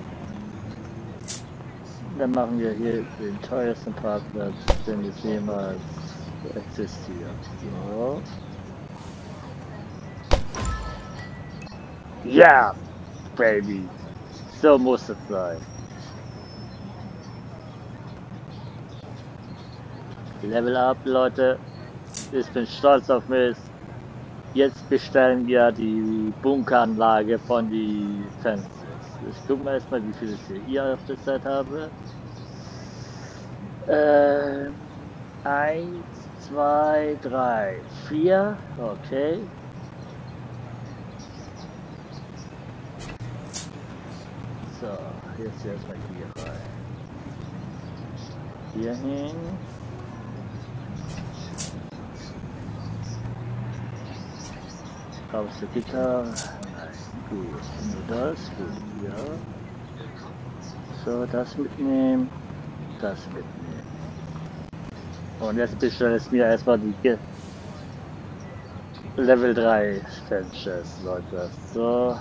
Dann machen wir hier den teuersten Parkplatz, den es jemals existiert. So. Ja, Baby. So muss es sein. Level up, Leute. Ich bin stolz auf mich. Jetzt bestellen wir die Bunkeranlage von die Fences. Ich gucke mal erstmal, wie viel ich hier auf der Zeit habe. 1, 2, 3, 4. Okay. So, jetzt erstmal hier rein. Hier hin. Brauchst du Gitter? Nein, gut. Nur das, gut, ja. So, das mitnehmen. Das mitnehmen. Und jetzt bestelle ich mir erstmal die Level 3 Fences, Leute. So.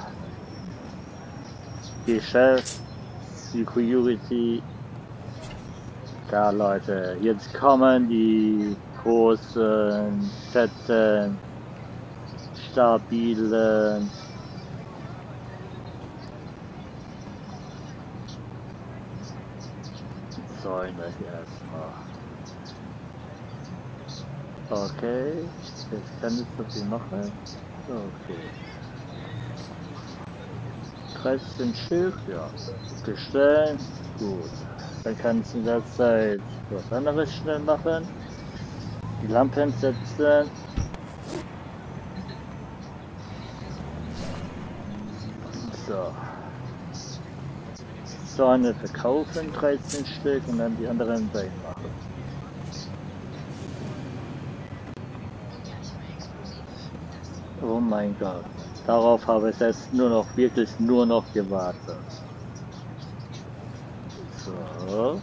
Geschäft. Security. Da, Leute. Jetzt kommen die großen, fetten, stabilen Säulen erstmal. Okay, jetzt kann ich so viel machen. Okay. 13 Stück, ja. Bestellen, gut. Dann kann ich in der Zeit was anderes schnell machen. Die Lampen setzen. So. Sonne verkaufen, 13 Stück und dann die anderen reinmachen. Oh mein Gott. Darauf habe ich jetzt wirklich nur noch gewartet. So.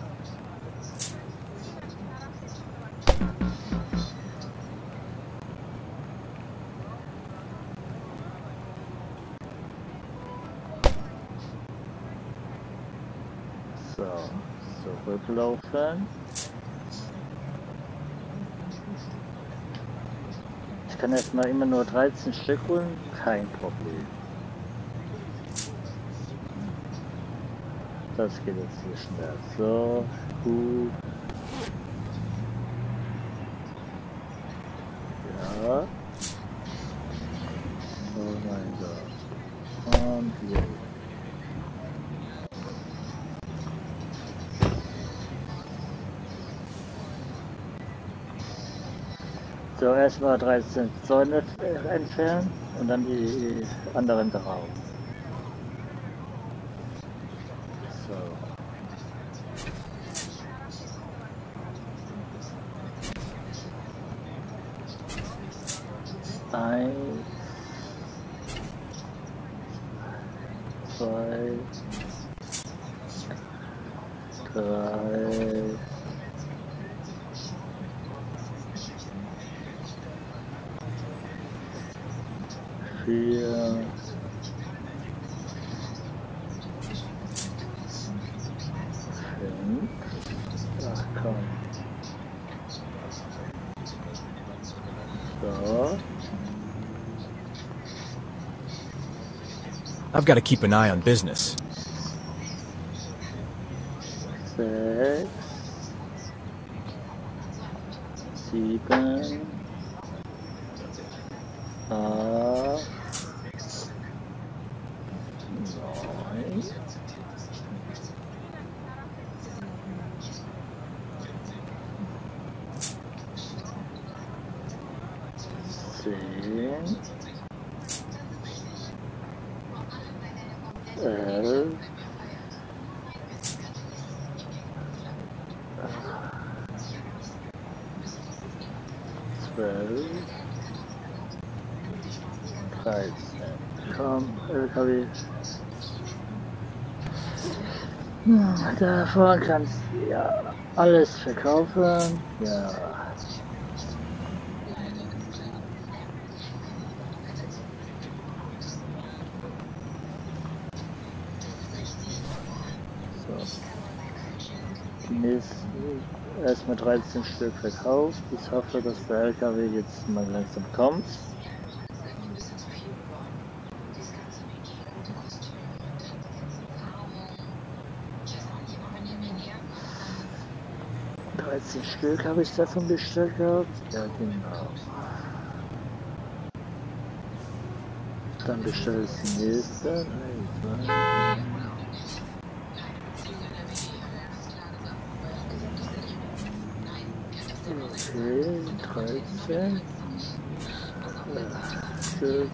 So, zurücklaufen. Ich kann erstmal immer nur 13 Stück holen, kein Problem. Das geht jetzt hier schnell. So, gut. Ja. Oh mein Gott. Und hier. So, erstmal 13 Zäune entfernen und dann die anderen drauf. So. 1, 2, 3. 4. 5. Ach komm. So. I've got to keep an eye on business. 6. 7. 8. 9. 10. 11, 12, 13. Komm, LKW. Davon kannst du ja alles verkaufen. Ja. Die nächsten erstmal 13 Stück verkauft. Ich hoffe, dass der LKW jetzt mal langsam kommt. Stück habe ich davon bestellt gehabt. Ja, genau. Dann bestelle ich die nächste. Okay, 13. Stück.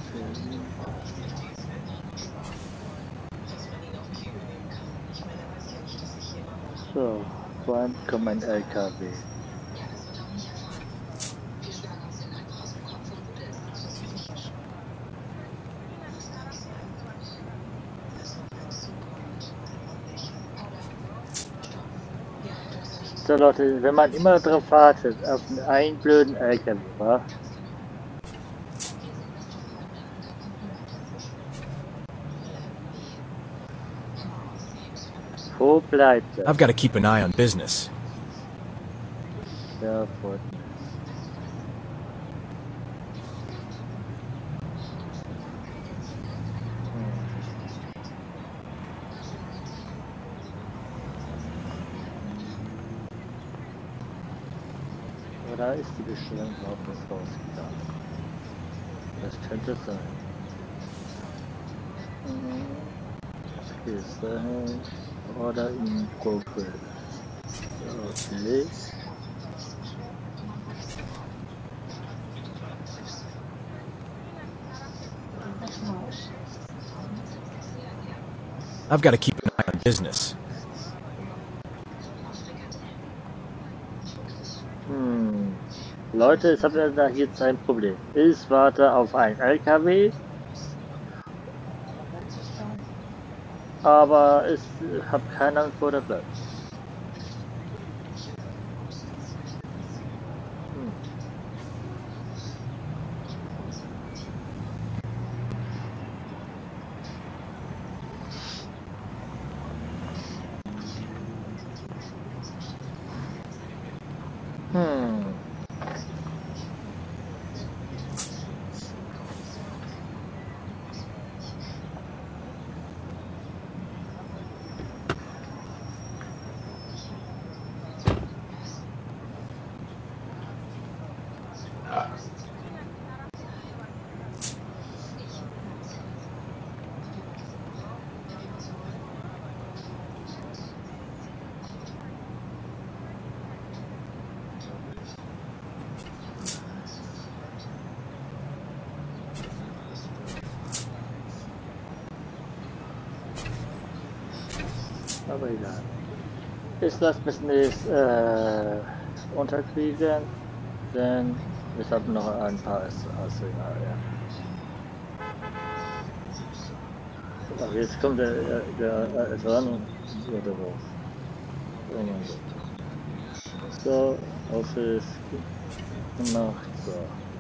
So, wann kommt mein LKW? So Leute, wenn man immer darauf wartet, auf einen blöden LKW, wa? Wo bleibt er? I've got to keep an eye on business. Ja, freut mich. Oder ist die Bestellung überhaupt nicht rausgegangen? Das könnte sein. Okay, ist dahin. Oder in Google. Okay. I've got to keep an eye on business. Leute, ich habe da jetzt ein Problem. Ich warte auf einen LKW, aber ich habe keine Ahnung, wo der bleibt. Aber egal. Ich lasse mich nicht unterkriegen, denn ich habe noch ein paar Arsenal, ja. Aber jetzt kommt der ran und wird raus. Oh mein Gott. So, Office gemacht, so.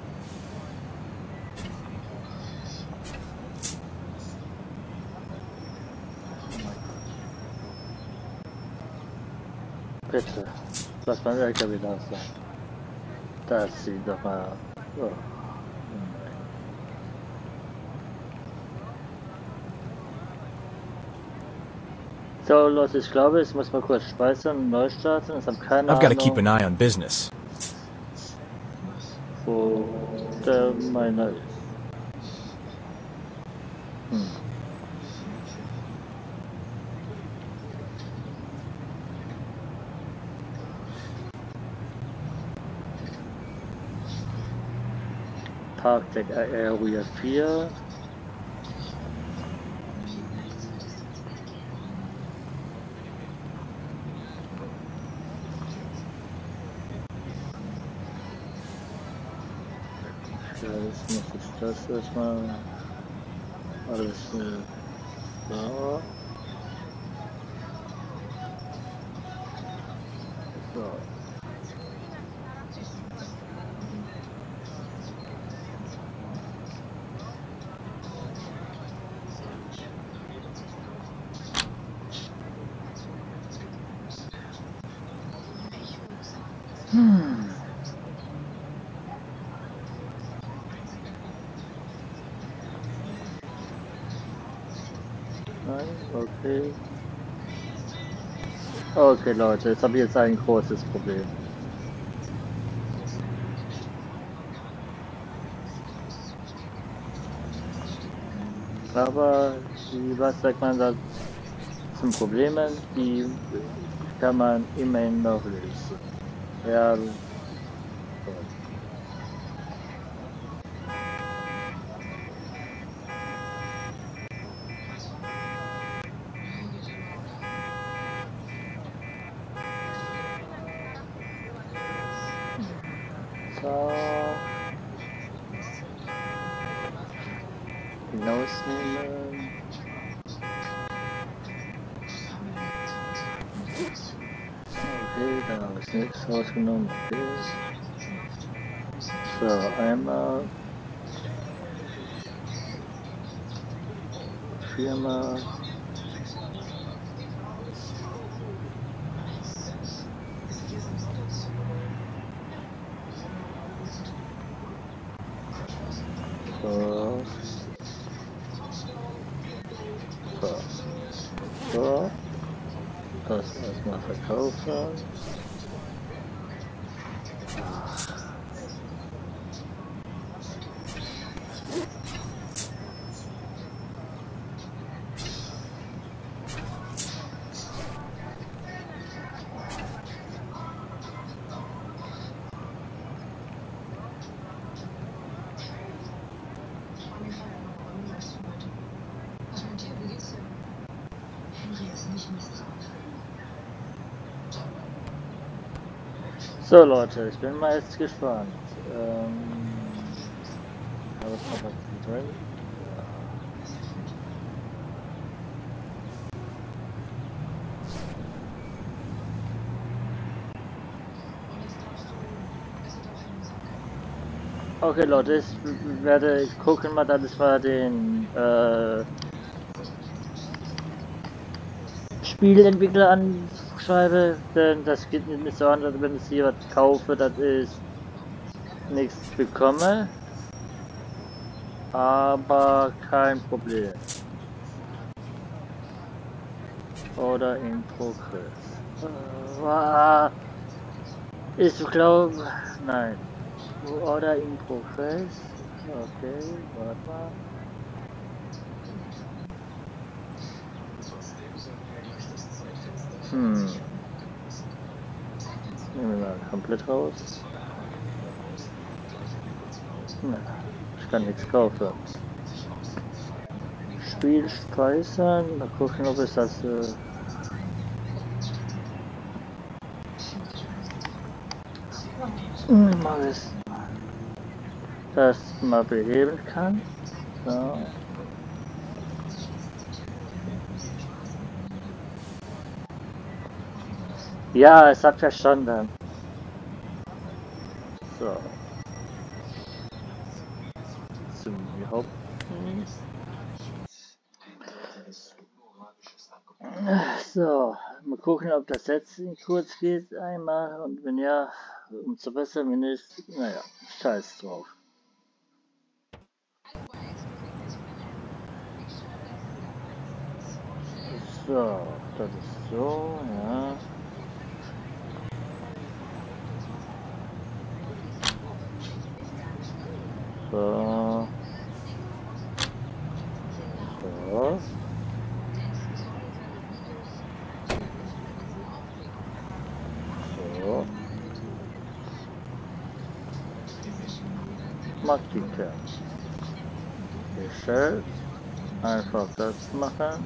Bitte, lass mal LKW da sein. Das sieht doch mal. Oh. So Leute, ich glaube, ich muss mal kurz speichern und neu starten. Ich habe keine I've got to Ahnung, keep an eye on business. wo der meiner ist. Parkdeck Area 4. Jetzt muss ich das erstmal alles so. So. Nein, okay. Okay Leute, jetzt habe ich jetzt ein großes Problem. Aber was sagt man da zum Problemen, die kann man immerhin noch lösen. Ja, so. Hinausnehmen. Okay, da ist nichts rausgenommen. Okay. So, einmal. Viermal. So. So. So. Das erstmal verkaufen. So Leute, ich bin mal jetzt gespannt. Was noch was drin? Okay Leute, ich werde gucken mal, dass ich mal den Spielentwickler anschreibe, denn das geht nicht so an, dass wenn ich hier was kaufe, dass ich nichts bekomme. Aber kein Problem. Oder in Progress. Ich glaube, nein. Oder in Progress. Okay, warte mal. Nehmen wir mal komplett raus. Na, ich kann nichts kaufen. Spiel speichern. Mal gucken, ob es das. Mal das mal beheben kann. So. Ja, es hat verstanden. So. Zum Haupt. So, mal gucken, ob das jetzt in kurz geht einmal und wenn ja, umso besser, wenn nicht, naja, scheiß drauf. So, das ist so, ja. So. So. So. Markieren. Geschäft. Einfach das machen.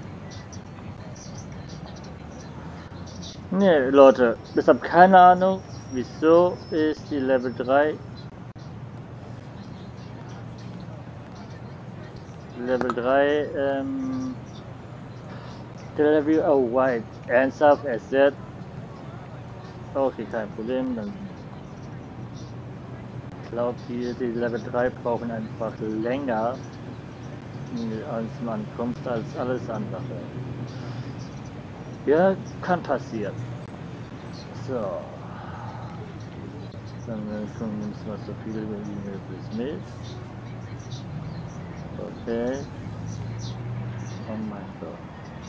Ne, Leute, ich habe keine Ahnung, wieso ist die Level 3 Level, oh wait, ernsthaft, erst okay, kein Problem, dann ich glaube, die Level 3 brauchen einfach länger als man kommt als alles andere. Ja, kann passieren. So. Dann kommen wir uns mal so viel wie möglich mit. Okay. Oh mein Gott.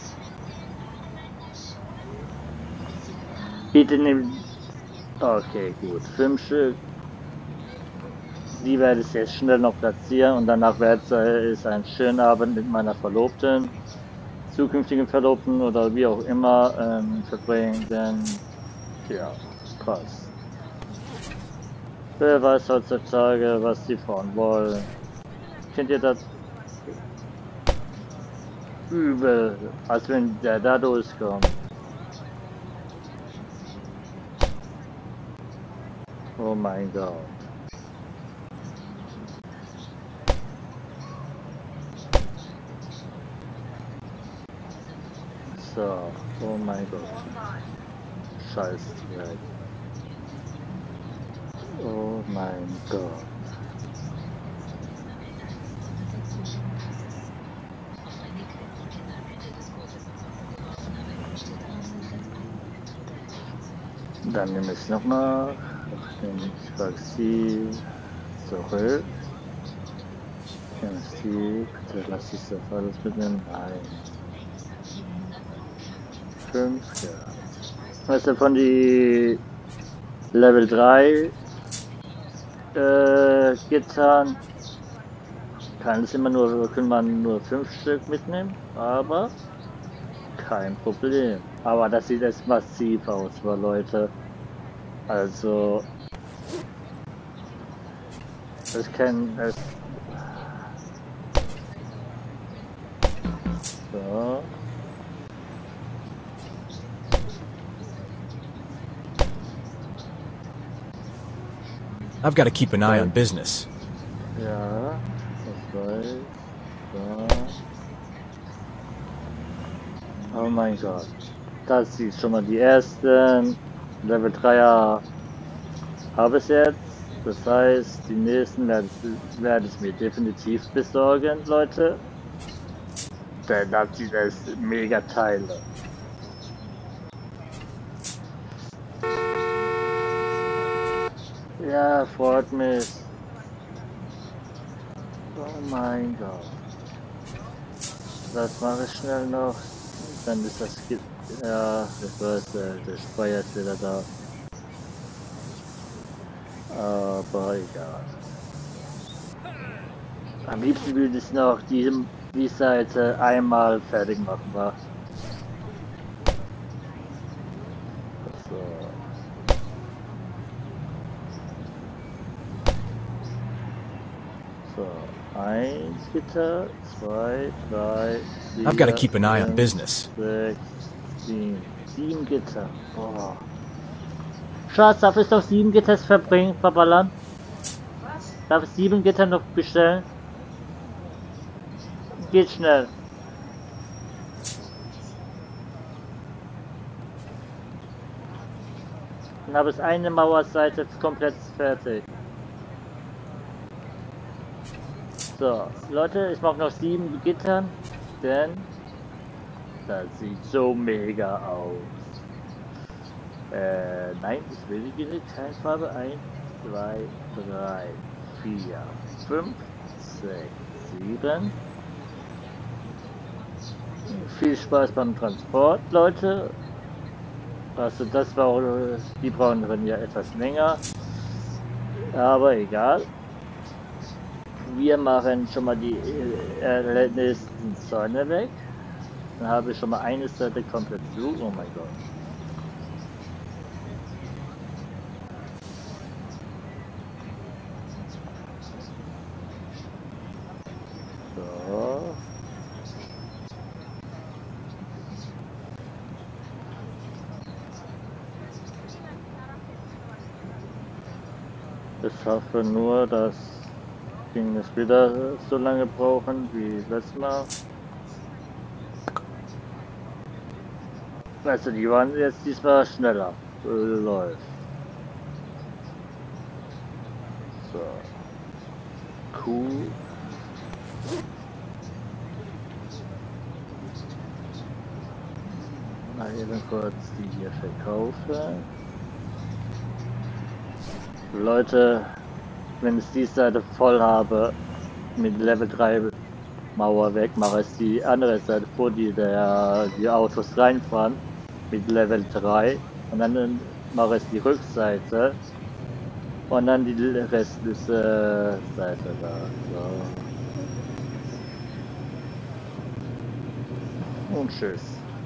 Bitte nimm. Okay, gut. 5 Stück. Die werde ich jetzt schnell noch platzieren und danach werde ich einen schönen Abend mit meiner Verlobten, zukünftigen Verlobten oder wie auch immer verbringen, denn ja, passt. Wer weiß heutzutage, was die Frauen wollen. Kennt ihr das? Übel, als wenn der da durchkommt. Oh mein Gott. So, oh mein Gott. Scheiß Dreck. Oh mein Gott. Dann nehme ich nochmal den Taxi zurück. MC, bitte lass ich das alles mitnehmen. Nein. 5, ja. Was davon die Level 3 Gitarren können man nur 5 Stück mitnehmen, aber kein Problem. Aber das sieht jetzt massiv aus, Leute. Also, ich kenne es. So. I've got to keep an eye on business. Ja, das weiß. So. Oh mein Gott. Das sieht schon mal die ersten Level 3er habe ich jetzt. Das heißt, die nächsten werde ich mir definitiv besorgen, Leute. Denn das sieht es mega Teile. Ja, freut mich. Oh mein Gott. Das mache ich schnell noch. Dann ist das... Ja, ich weiß, der Speicher ist wieder da. Aber egal. Am liebsten würde ich noch die Seite einmal fertig machen, wa? So. So, 1 Gitter, 2, 3, 4, I've got to keep an eye on 5, business. 6, 7 Gitter. Boah. Schatz, darf ich noch 7 Gitters verballern? Was? Darf ich 7 Gitter noch bestellen? Geht schnell. Dann habe ich eine Mauerseite komplett fertig. So, Leute, ich mache noch 7 Gittern, denn das sieht so mega aus. Nein, ich will die Detailfarbe 1, 2, 3, 4, 5, 6, 7. Viel Spaß beim Transport, Leute. Also das war, die brauchen drin ja etwas länger. Aber egal. Wir machen schon mal die nächsten Zäune weg. Dann habe ich schon mal eine Seite komplett zu. Oh mein Gott. Ich hoffe nur, dass die nicht wieder so lange brauchen wie letztes Mal. Also die waren jetzt diesmal schneller. Läuft. So. Cool. Mal eben kurz die hier verkaufen. Leute, wenn ich die Seite voll habe mit Level 3 Mauer weg, mache ich die andere Seite, wo die Autos reinfahren mit Level 3 und dann mache ich die Rückseite und dann die restliche Seite da. So. Und tschüss.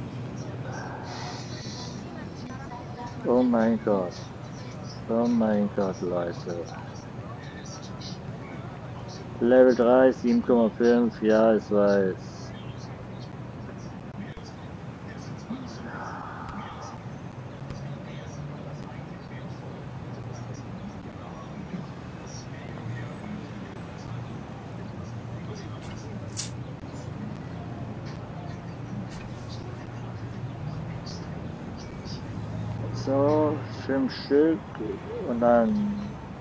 Oh mein Gott. Oh mein Gott, Leute. Level 3, 7,5, ja, ich weiß. So, 5 Stück und dann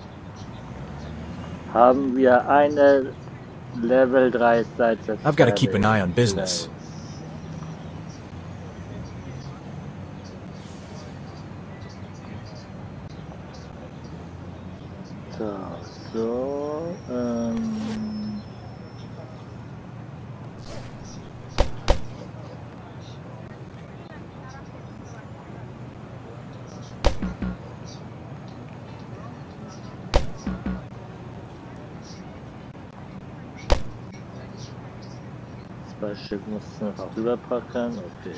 haben wir eine Level 3 Seite. I've got to keep an eye on business. So, zwei Stück mussten wir auch rüberpacken, okay.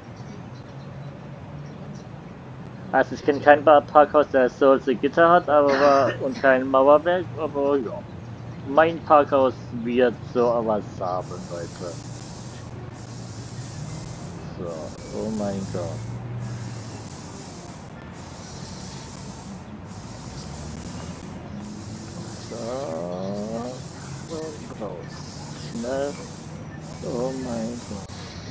Also ich kenne kein Parkhaus, der solche Gitter hat, und kein Mauerwerk, aber ja. Mein Parkhaus wird so was haben, Leute. So, oh mein Gott. So, und raus. Schnell. Oh mein Gott.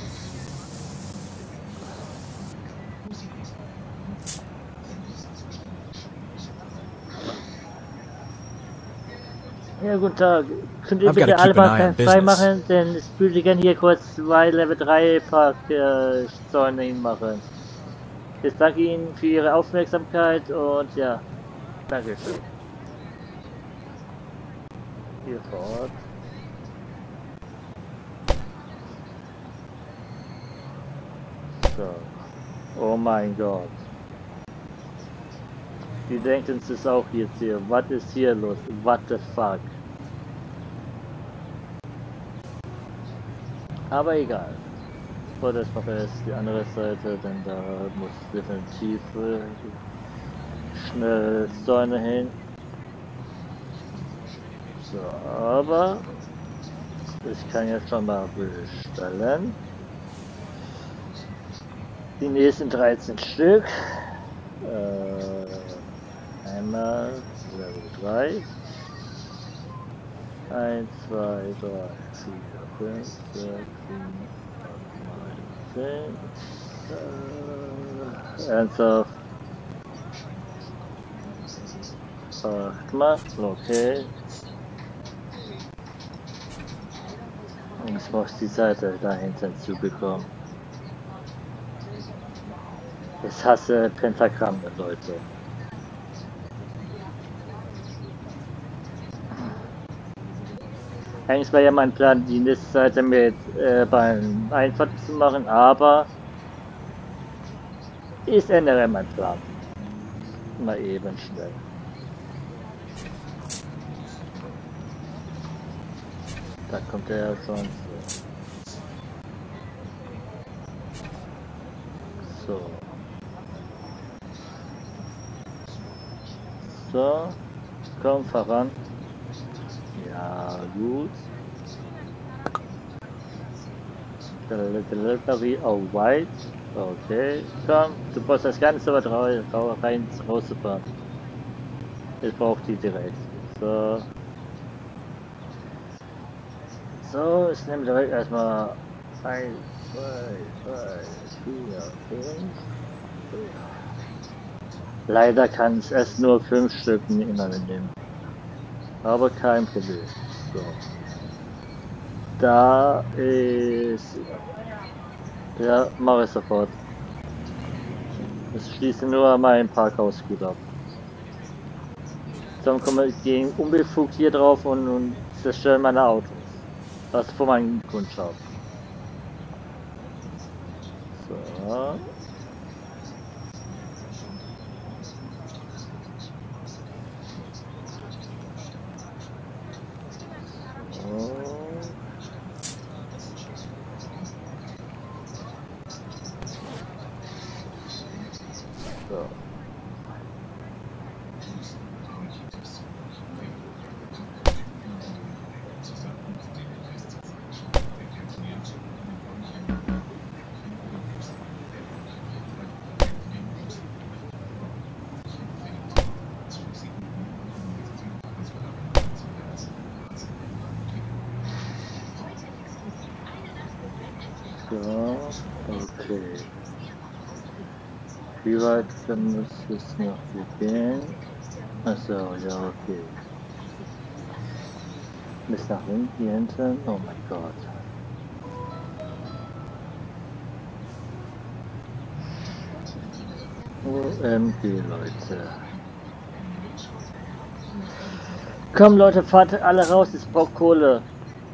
Ja, guten Tag. Könnt ihr bitte alle mal frei machen, denn ich würde gerne hier kurz 2 Level 3 Parkzäune hinmachen. Ich danke Ihnen für Ihre Aufmerksamkeit und ja, Dankeschön. Hier vor Ort. So. Oh mein Gott. Die denken es ist auch jetzt hier. Was ist hier los? What the fuck? Aber egal. Vor das mache ich die andere Seite, denn da muss definitiv schnell Säune hin. So, aber ich kann jetzt schon mal bestellen. Die nächsten 13 Stück. Einmal Level 3. 1, 2, 3, 4, 5, 6, 7, 8, 9, 10. Ernsthaft. 8 mal, okay. Und ich muss die Seite dahinter zubekommen. Ich hasse Pentagramme, Leute. Eigentlich war ja mein Plan, die nächste Seite mit beim Einfahrt zu machen, aber ich ändere meinen Plan. Mal eben schnell. Da kommt er ja schon. So. So. Komm, voran. Ja, gut. Delivery oh white. Okay, komm, du brauchst das Ganze aber rauszufahren. Ich brauche die direkt. So. So, ich nehme direkt erstmal 1, 2, 3, 4, 5. Leider kann ich erst nur 5 Stück immer mitnehmen. Aber kein Problem. So. Da ist... Ja, mache ich sofort. Ich schließe nur mein Parkhaus gut ab. Dann gehen unbefugt hier drauf und zerstören meine Autos. Das ist von meinem Kundschaft. So. So. So, okay. Wie weit muss es noch hier gehen? Achso, ja, okay. Bis nach hinten, hier hinten. Oh mein Gott. OMG, Leute. Komm, Leute, fahrt alle raus, ich brauche Kohle.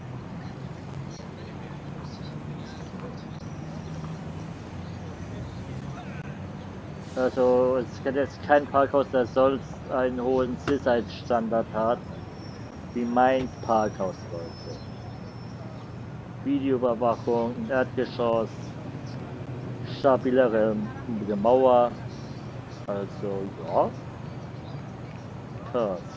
Also, es gibt jetzt kein Parkhaus, das sonst einen hohen Sicherheitsstandard hat, wie mein Parkhaus, Leute. Videoüberwachung, Erdgeschoss, stabilere Mauer, also, ja. Das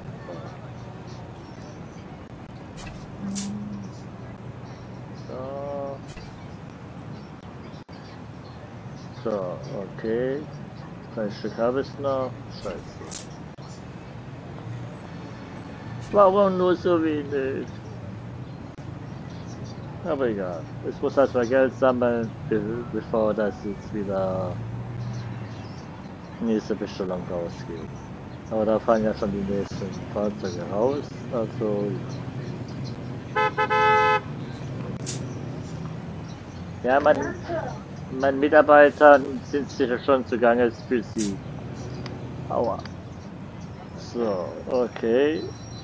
So, okay. 3 Stück habe ich noch. Scheiße. Warum nur so wenig? Aber egal. Ich muss erstmal Geld sammeln, bevor das jetzt wieder nächste Bestellung rausgeht. Aber da fallen ja schon die nächsten Fahrzeuge raus. Also. Ja, mein Mitarbeiter sind sicher schon zugange für sie. Aua. So, okay.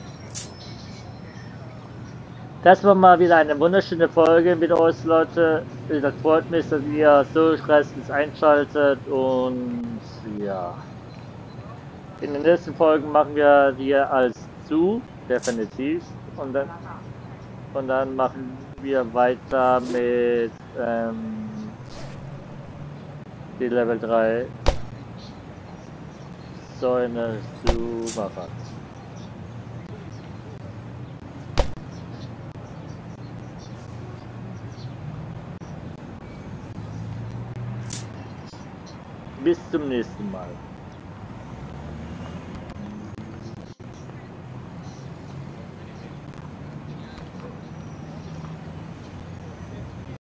Das war mal wieder eine wunderschöne Folge mit euch, Leute. Das freut mich, dass ihr so restlos einschaltet und ja. In den nächsten Folgen machen wir die als zu, definitiv. Und dann machen wir weiter mit die Level 3 Säune zu machen. Bis zum nächsten Mal.